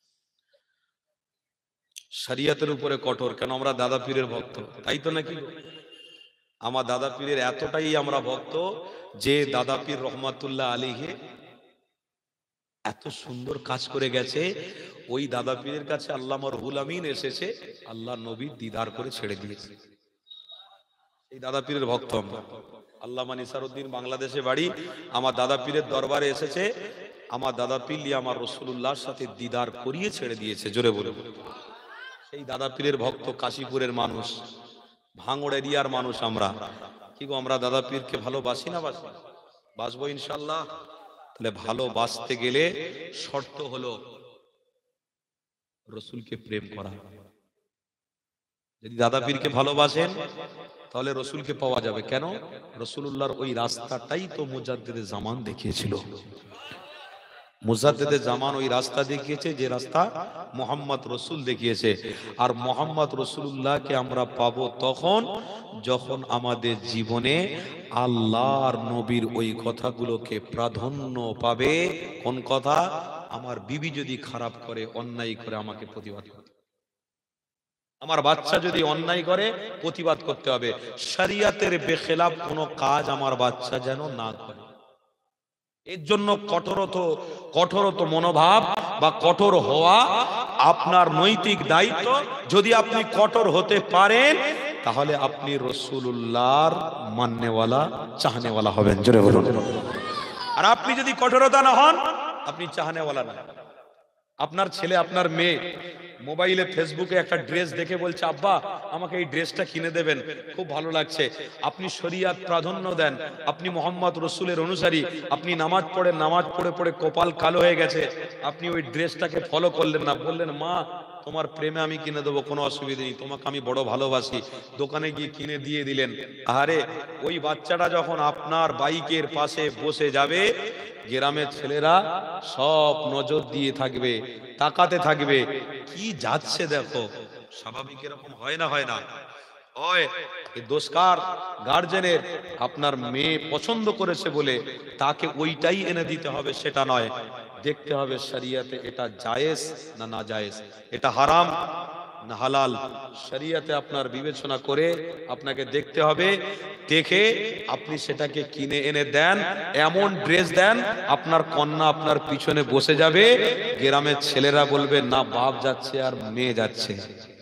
শরিয়তের উপরে কঠোর। কেন? আমরা দাদা পীরের ভক্ত, তাই তো নাকি? আমার দাদা পীরের এতটাই আমরা ভক্ত যে দাদা পীর রহমাতুল্লাহ আলাইহি এত সুন্দর কাজ করে গেছে। ওই দাদা পীরের কাছে আল্লামা রুহুল আমিন এসেছে, আল্লাহ নবী দিদার করে ছেড়ে দিয়েছে। এই দাদা পীরের ভক্ত আমরা। আল্লামা নিসারউদ্দিন বাংলাদেশে বাড়ি, আমার দাদা পীরের দরবারে এসেছে, আমার দাদা পীর আমার রাসূলুল্লাহর সাথে দিদার করিয়ে ছেড়ে দিয়েছে। জোরে বলে। সেই দাদা পীরের ভক্ত, কাশীপুরের মানুষ, ভাঙড় এরিয়ার মানুষ আমরা। কি গো, আমরা দাদা পীরকে ভালোবাসি না বাসি? বাসবো ইনশাআল্লাহ। তাহলে ভালোবাসতে গেলে শর্ত হলো রসুলকে প্রেম করা। যদি দাদা পীরকে ভালোবাসেন তাহলে রসুলকে পাওয়া যাবে। কেন? রসুলুল্লাহর ওই রাস্তাটাই তো মুজাদ্দিদে জামান দেখিয়েছিল। মুজাদ্দিদে জামান ওই রাস্তা দেখিয়েছে যে রাস্তা মুহাম্মদ রসুল দেখিয়েছে। আর মুহাম্মদ রসুলুল্লাহকে আমরা পাবো তখন যখন আমাদের জীবনে আল্লাহর নবীর ওই কথাগুলোকে প্রাধান্য পাবে। কোন কথা? আমার বিবি যদি খারাপ করে, অন্যায় করে, আমাকে প্রতিবাদ করতে হবে। আমার বাচ্চা যদি অন্যায় করে, প্রতিবাদ করতে হবে। শরিয়তের বেখেলাফ কোনো কাজ আমার বাচ্চা যেন না করে। এর জন্য কঠোরত কঠোরত মনোভাব বা কঠোর হওয়া আপনার নৈতিক দায়িত্ব। যদি আপনি কঠোর হতে পারেন তাহলে আপনি রাসূলুল্লাহর মাননেওয়ালা, চাহনেওয়ালা হবেন। জোরে বলুন। আর আপনি যদি কঠোরতা না হন, আপনি চাহনেওয়ালা না। আপনার ছেলে, আপনার মেয়ে মোবাইলে ফেসবুকে একটা ড্রেস দেখে বলছে, আব্বা আমাকে এই ড্রেসটা কিনে দেবেন, খুব ভালো লাগছে। আপনি শরিয়াত প্রাধান্য দেন, আপনি মোহাম্মদ রসুলের অনুসারী, আপনি নামাজ পড়েন, নামাজ পড়ে পড়ে কপাল কালো হয়ে গেছে, আপনি ওই ড্রেসটাকে ফলো করলেন না, বললেন মা তোমার প্রেমে আমি কিনে দেবো, কোনো অসুবিধা নেই, তোমাকে আমি বড় ভালোবাসি, দোকানে গিয়ে কিনে দিয়ে দিলেন। আরে ওই বাচ্চাটা যখন আপনার বাইকের পাশে বসে যাবে, গ্রামের ছেলেরা সব নজর দিয়ে থাকবে, তাকাতে থাকবে, কি যাচ্ছে দেখো। স্বাভাবিক এরকম হয় না? হয় না? হয়। এই দোষকার গার্জেনের। আপনার মেয়ে পছন্দ করেছে বলে তাকে ওইটাই এনে দিতে হবে সেটা নয়। দেখতে হবে শরিয়তে এটা জায়েজ না না জায়েজ, এটা হারাম না হালাল, শরীয়তে আপনার বিবেচনা করে আপনাকে দেখতে হবে, দেখে আপনি সেটাকে কিনে এনে দেন, এমন ড্রেস দেন আপনার কন্যা আপনার পিছনে বসে যাবে, গ্রামের ছেলেরা বলবে না বাপ যাচ্ছে আর মেয়ে যাচ্ছে,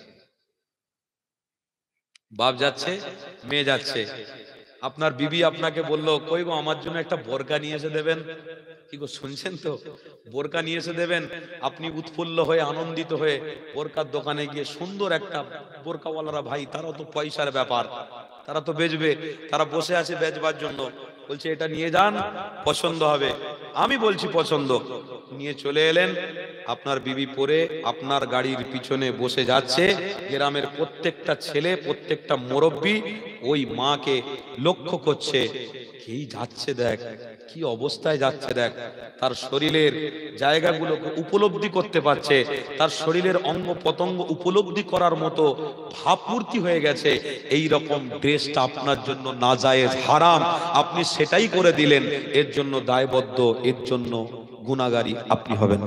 বাপ যাচ্ছে মেয়ে যাচ্ছে। আপনার বিবি আপনাকে বললো কই গো আমার জন্য একটা বোরকা নিয়ে এসে দেবেন, কি গো শুনছেন তো, বোরকা নিয়ে এসে দেবেন। আপনি উৎফুল্ল হয়ে আনন্দিত হয়ে বোরকার দোকানে গিয়ে সুন্দর একটা বোরকাওয়ালারা ভাই তারা তো পয়সার ব্যাপার, তারা তো বেচবে, তারা বসে আছে বেচবার জন্য, বলছে এটা নিয়ে যান পছন্দ হবে। আমি বলছি পছন্দ, নিয়ে চলে এলেন, আপনার বিবি পরে আপনার গাড়ির পিছনে বসে যাচ্ছে। গ্রামের প্রত্যেকটা ছেলে প্রত্যেকটা মুরব্বী ওই মাকে লক্ষ্য করছে, কি যাচ্ছে দেখ, কি অবস্থায় যাচ্ছে দেখ, তার শরীরের জায়গাগুলোকে উপলব্ধি করতে পারছে, তার শরীরের অঙ্গ প্রত্যঙ্গ উপলব্ধি করার মতো ভাবমূর্তি হয়ে গেছে। এই রকম ড্রেসটা আপনার জন্য নাজায়েজ হারাম, আপনি সেটাই করে দিলেন, এর জন্য দায়বদ্ধ, এর জন্য গুনাহগারী আপনি হবেন।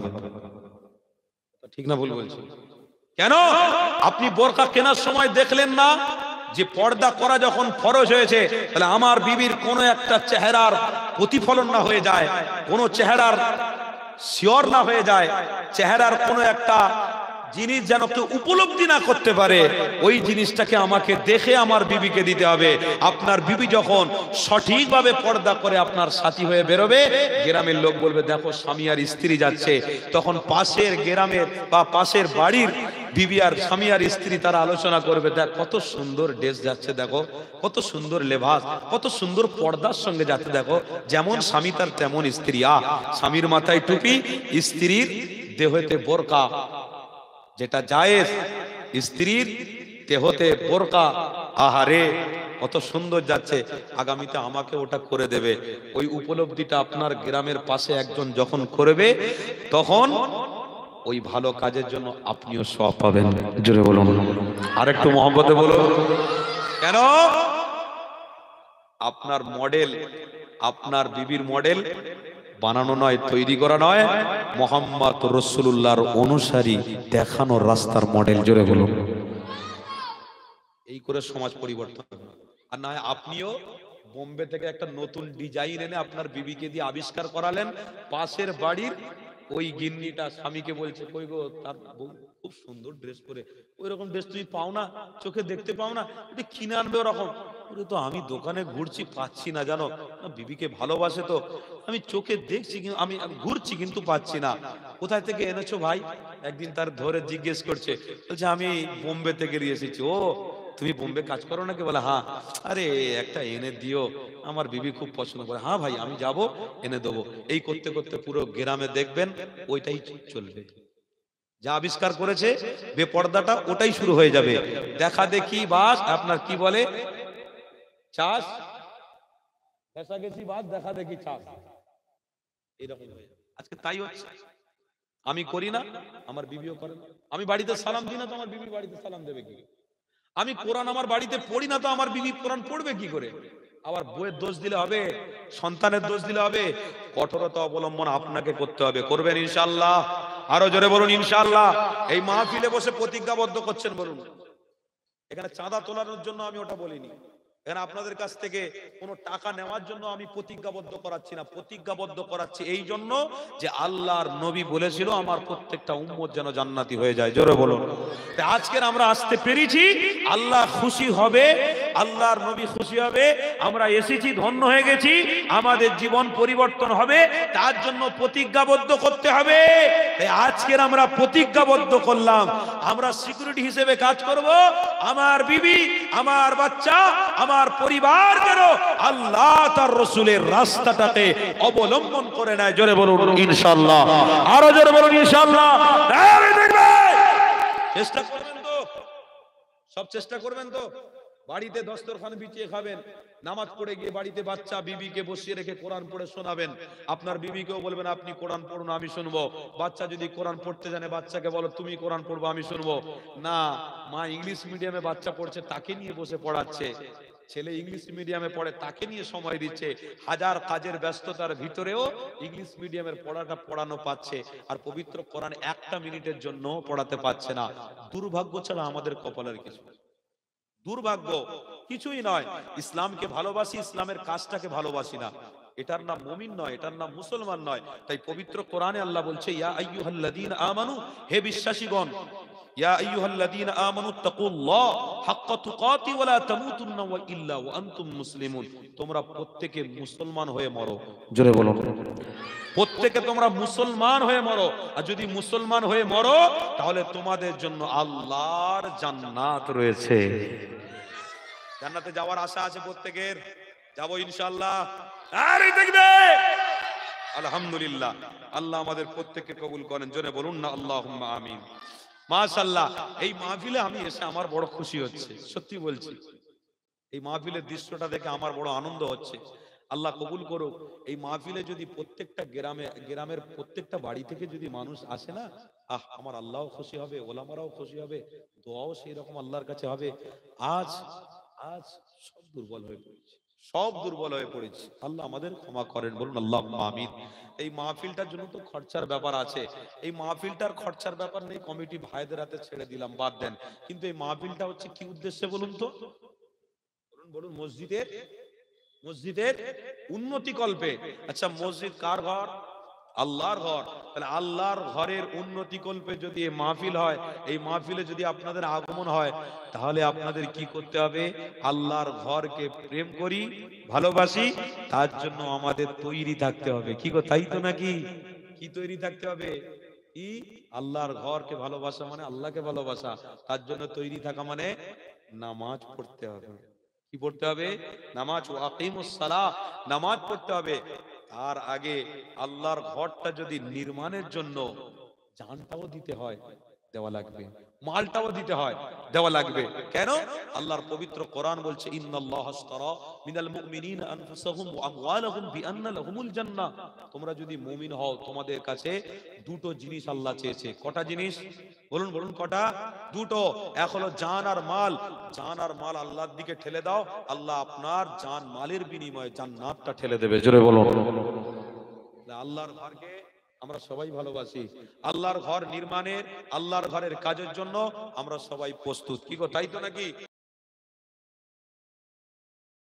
ঠিক না ভুল বলছি? কেন আপনি বোরকা কেনার সময় দেখলেন না যে পর্দা করা যখন ফরজ হয়েছে, তাহলে আমার বিবির কোনো একটা চেহারার প্রতিফলন না হয়ে যায়, কোনো চেহারার শিওর না হয়ে যায়, চেহারার কোনো একটা জিনিস যেন কেউ উপলব্ধি না করতে পারে, ওই জিনিসটাকে আমাকে দেখে আমার বিবিকে দিতে হবে। আপনার বিবি যখন সঠিকভাবে পর্দা করে আপনার সাথী হয়ে বেরোবে, গ্রামের লোক বলবে দেখো স্বামী আর স্ত্রী যাচ্ছে, তখন পাশের গ্রামের বা পাশের বাড়ির বিবি আর স্বামী আর স্ত্রী তারা আলোচনা করবে, দেখ কত সুন্দর ড্রেস যাচ্ছে, দেখো কত সুন্দর লেবাস, কত সুন্দর পর্দার সঙ্গে যাচ্ছে, দেখো যেমন স্বামী তার তেমন স্ত্রী। আ স্বামীর মাথায় টুপি, স্ত্রীর দেহতে বোরকা, যেটা জায়েজ, স্ত্রীর দেহতে বোরকা, আহারে কত সুন্দর যাচ্ছে, আগামীতে আমাকে ওটা করে দেবে। ওই উপলব্ধিটা আপনার গ্রামের পাশে একজন যখন করবে, তখন ওই ভালো কাজের জন্য আপনিও সওয়াব পাবেন। জোরে বলুন, আরেকটু মহব্বতে বলুন। কেন আপনার মডেল, আপনার বিবির মডেল বানানো নয়, তৈরি করা নয়, মুহাম্মদ রাসূলুল্লাহর অনুসারী দেখানোর রাস্তার মডেল। জোরে বলুন। এই করে সমাজ পরিবর্তন। আর না আপনিও বোম্বে থেকে একটা নতুন ডিজাইন এনে আপনার বিবিকে দিয়ে আবিষ্কার করালেন, পাশের বাড়ির ওই গিন্নিটা স্বামীকে বলছে কই গো তার বউ খুব সুন্দর ড্রেস পরে, ওই রকম ড্রেস তুমি পাও না, চোখে দেখতে পাও না, এটা কিনে আনবে ওরকম। ওরে তো আমি দোকানে ঘুরছি পাচ্ছি না, জানো না, বিবিকে ভালোবাসে তো, আমি চোখে দেখছি কিন্তু আমি ঘুরছি কিন্তু পাচ্ছি না, কোথায় থেকে এনেছো ভাই? একদিন তার ধরে জিজ্ঞেস করছে, বলছে আমি বোম্বে থেকে নিয়ে এসেছি। ও তুমি বোম্বে কাজ করো নাকি? বলে হ্যাঁ। আরে একটা এনে দিও, আমার বিবি খুব পছন্দ করে। হ্যাঁ ভাই আমি যাব, এনে দেবো। এই করতে করতে পুরো গ্রামে দেখবেন ওইটাই চলবে, যা আবিষ্কার করেছে বেপর্দাটা ওটাই শুরু হয়ে যাবে। দেখা দেখি বাস আপনার কি বলে চাষ, দেখা গেছি বাস, দেখা দেখি চাষ, এরকম হয়ে যাবে। আজকে তাই হচ্ছে। আমি করি না, আমার বিবিও করে না। আমি বাড়িতে সালাম দিই না, তো আমার বিবি বাড়িতে সালাম দেবে কি? আমি কোরআন আমার বাড়িতে পড়ি না, তো আমার বিবি কোরআন পড়বে কি করে? আবার বইয়ের দোষ দিলে হবে, সন্তানের দোষ দিলে হবে? কঠোরতা অবলম্বন আপনাকে করতে হবে। করবেন ইনশাআল্লাহ? আরো জোরে বলুন ইনশাআল্লাহ। এই মাহফিলে বসে প্রতিজ্ঞাবদ্ধ করছেন বলুন। এখানে চাঁদা তোলানোর জন্য আমি ওটা বলিনি, এখানে আপনাদের কাছ থেকে কোনো টাকা নেওয়ার জন্য আমি প্রতিজ্ঞাবদ্ধ করাচ্ছি না। প্রতিজ্ঞাবদ্ধ করাচ্ছি এই জন্য যে আল্লাহর নবী বলেছিল আমার প্রত্যেকটা উম্মত যেন জান্নাতি হয়ে যায়। জোরে বলুন। আজকের আমরা আসতে পেরেছি, আল্লাহ খুশি হবে, আল্লাহর নবী খুশি হবে, আমরা এসেছি ধন্য হয়ে গেছি, আমাদের জীবন পরিবর্তন হবে, তার জন্য প্রতিজ্ঞাবদ্ধ করতে হবে। আজকের আমরা প্রতিজ্ঞাবদ্ধ করলাম, আমরা সিকিউরিটি হিসেবে কাজ করব। আমার বিবি, আমার বাচ্চা, আমার পরিবার যেন আল্লাহ তার রাসূলের রাস্তাটাকে অবলম্বন করে নেয়। জোরে বলুন ইনশাআল্লাহ। আরো জোরে বলুন ইনশাআল্লাহ। চেষ্টা করবেন তো? সব চেষ্টা করবেন তো? বাড়িতে দস্তরখান বিছিয়ে খাবেন, নামাজ পড়ে গিয়ে বাড়িতে বাচ্চা বিবিকে বসিয়ে রেখে কোরআন পড়ে শোনাবেন। আপনার বিবিকেও বলবেন আপনি কোরআন পড়ুন আমি শুনবো। বাচ্চা যদি কোরআন পড়তে জানে বাচ্চাকে বলো তুমি কোরআন পড়বো আমি শুনবো। না, মা ইংলিশ মিডিয়ামে বাচ্চা পড়ছে তাকে নিয়ে বসে পড়াচ্ছে, ছেলে ইংলিশ মিডিয়ামে পড়ে তাকে নিয়ে সময় দিচ্ছে, হাজার কাজের ব্যস্ততার ভিতরেও ইংলিশ মিডিয়ামের পড়াটা পড়ানো পাচ্ছে, আর পবিত্র কোরআন একটা মিনিটের জন্য পড়াতে পারছে না। দুর্ভাগ্য ছাড়া আমাদের কপালের কিছু, দুর্ভাগ্য কিছুই নয়। ইসলামকে ভালোবাসি, ইসলামের কাজটাকে ভালোবাসি না, এটার নাম মুমিন নয়, এটার নাম মুসলমান নয়। তাই পবিত্র কোরআনে আল্লাহ বলছে, ইয়া আইয়ুহাল্লাযীনা আমানু, হে বিশ্বাসীগণ, ইয়া আইয়ুহাল্লাযীনা আমানু তাকুল্লাহ হাক্কা তুকাতি ওয়া লা তামুতুন্না ইল্লা ওয়া আনতুম মুসলিমুন। তোমরা প্রত্যেকে মুসলমান হয়ে মরো, জোরে বলো, প্রত্যেকে তোমরা মুসলমান হয়ে মরো। আর যদি মুসলমান হয়ে মরো তাহলে তোমাদের জন্য আল্লাহর জান্নাত রয়েছে। জান্নাতে যাওয়ার আশা আছে প্রত্যেকের, যাবো ইনশাআল্লাহ। আরে দেখবে আলহামদুলিল্লাহ, আল্লাহ আমাদের প্রত্যেককে কবুল করেন, জোরে বলুন না আল্লাহুম্মা আমিন। মাশাআল্লাহ, এই মাহফিলে আমি এসে আমার বড় খুশি হচ্ছে, সত্যি বলছি। এই মাহফিলের দৃশ্যটা দেখে আমার বড় আনন্দ হচ্ছে। আল্লাহ কবুল করুক। এই মাহফিলে যদি প্রত্যেকটা গ্রামে, গ্রামের প্রত্যেকটা বাড়ি থেকে যদি মানুষ আসে না, আহ আমার আল্লাহও খুশি হবে, ওলামারাও খুশি হবে, দোয়াও সেই রকম আল্লাহর কাছে হবে। আজ আজ সব দুর্বল হয়ে পড়েছে, সব দুর্বল হয়ে পড়েছে। আল্লাহ আমাদের ক্ষমা করেন, বলুন আল্লাহুম্মা আমিন। এই মাহফিলটার জন্য তো খরচার ব্যাপার আছে, এই মাহফিলটার খরচার ব্যাপার নেই, কমিটি ভাইদের হাতে ছেড়ে দিলাম, বাদ দেন। কিন্তু এই মাহফিলটা হচ্ছে কি উদ্দেশ্যে বলুন তো, বলুন বলুন মসজিদের, মসজিদের উন্নতি কল্পে। আচ্ছা, মসজিদ কার ঘর? আল্লাহর ঘর। তাহলে আল্লাহর ঘরের উন্নতি কল্পে যদি এই মাহফিল হয়, এই মাহফিলে যদি আপনাদের আগমন হয়, তাহলে আপনাদের কি করতে হবে? আল্লাহর ঘরকে প্রেম করি, ভালোবাসি, তার জন্য আমাদের তৈরি থাকতে হবে। কি গো, তাই তো নাকি? কি তৈরি থাকতে হবে? কি? আল্লাহর ঘরকে ভালোবাসা মানে আল্লাহকে ভালোবাসা, তার জন্য তৈরি থাকা মানে নামাজ পড়তে হবে। কি পড়তে হবে? নামাজ। ওয়াকিমুস সালাহ, নামাজ পড়তে হবে। তার আগে আল্লাহর ঘরটা যদি নির্মাণের জন্য জানটাও দিতে হয়, দেওয়া লাগবে, মালটাও দিতে হয়, দেওয়া লাগবে। কেন? আল্লাহর পবিত্র কোরআন বলছে, ইন্নাল্লাহ আশতারা মিনাল মুমিনিনা আনফুসাহুম ওয়া আমওয়ালাহুম বিআন্না লাহুমুল জান্নাহ। তোমরা যদি মুমিন হও, তোমাদের কাছে দুটো জিনিস আল্লাহ চেয়েছে। কটা জিনিস? বলুন বলুন কটা? দুটো। এক হলো জান আর মাল। জান আর মাল আল্লাহর দিকে ঠেলে দাও, আল্লাহ আপনার জান মালের বিনিময়ে জান্নাতটা ঠেলে দেবে, জোরে বলুন। আল্লাহর ঘরকে আমরা সবাই ভালোবাসি, আল্লাহর ঘর নির্মাণের, আল্লাহর ঘরের কাজের জন্য আমরা সবাই প্রস্তুত। কি গো, তাই তো নাকি?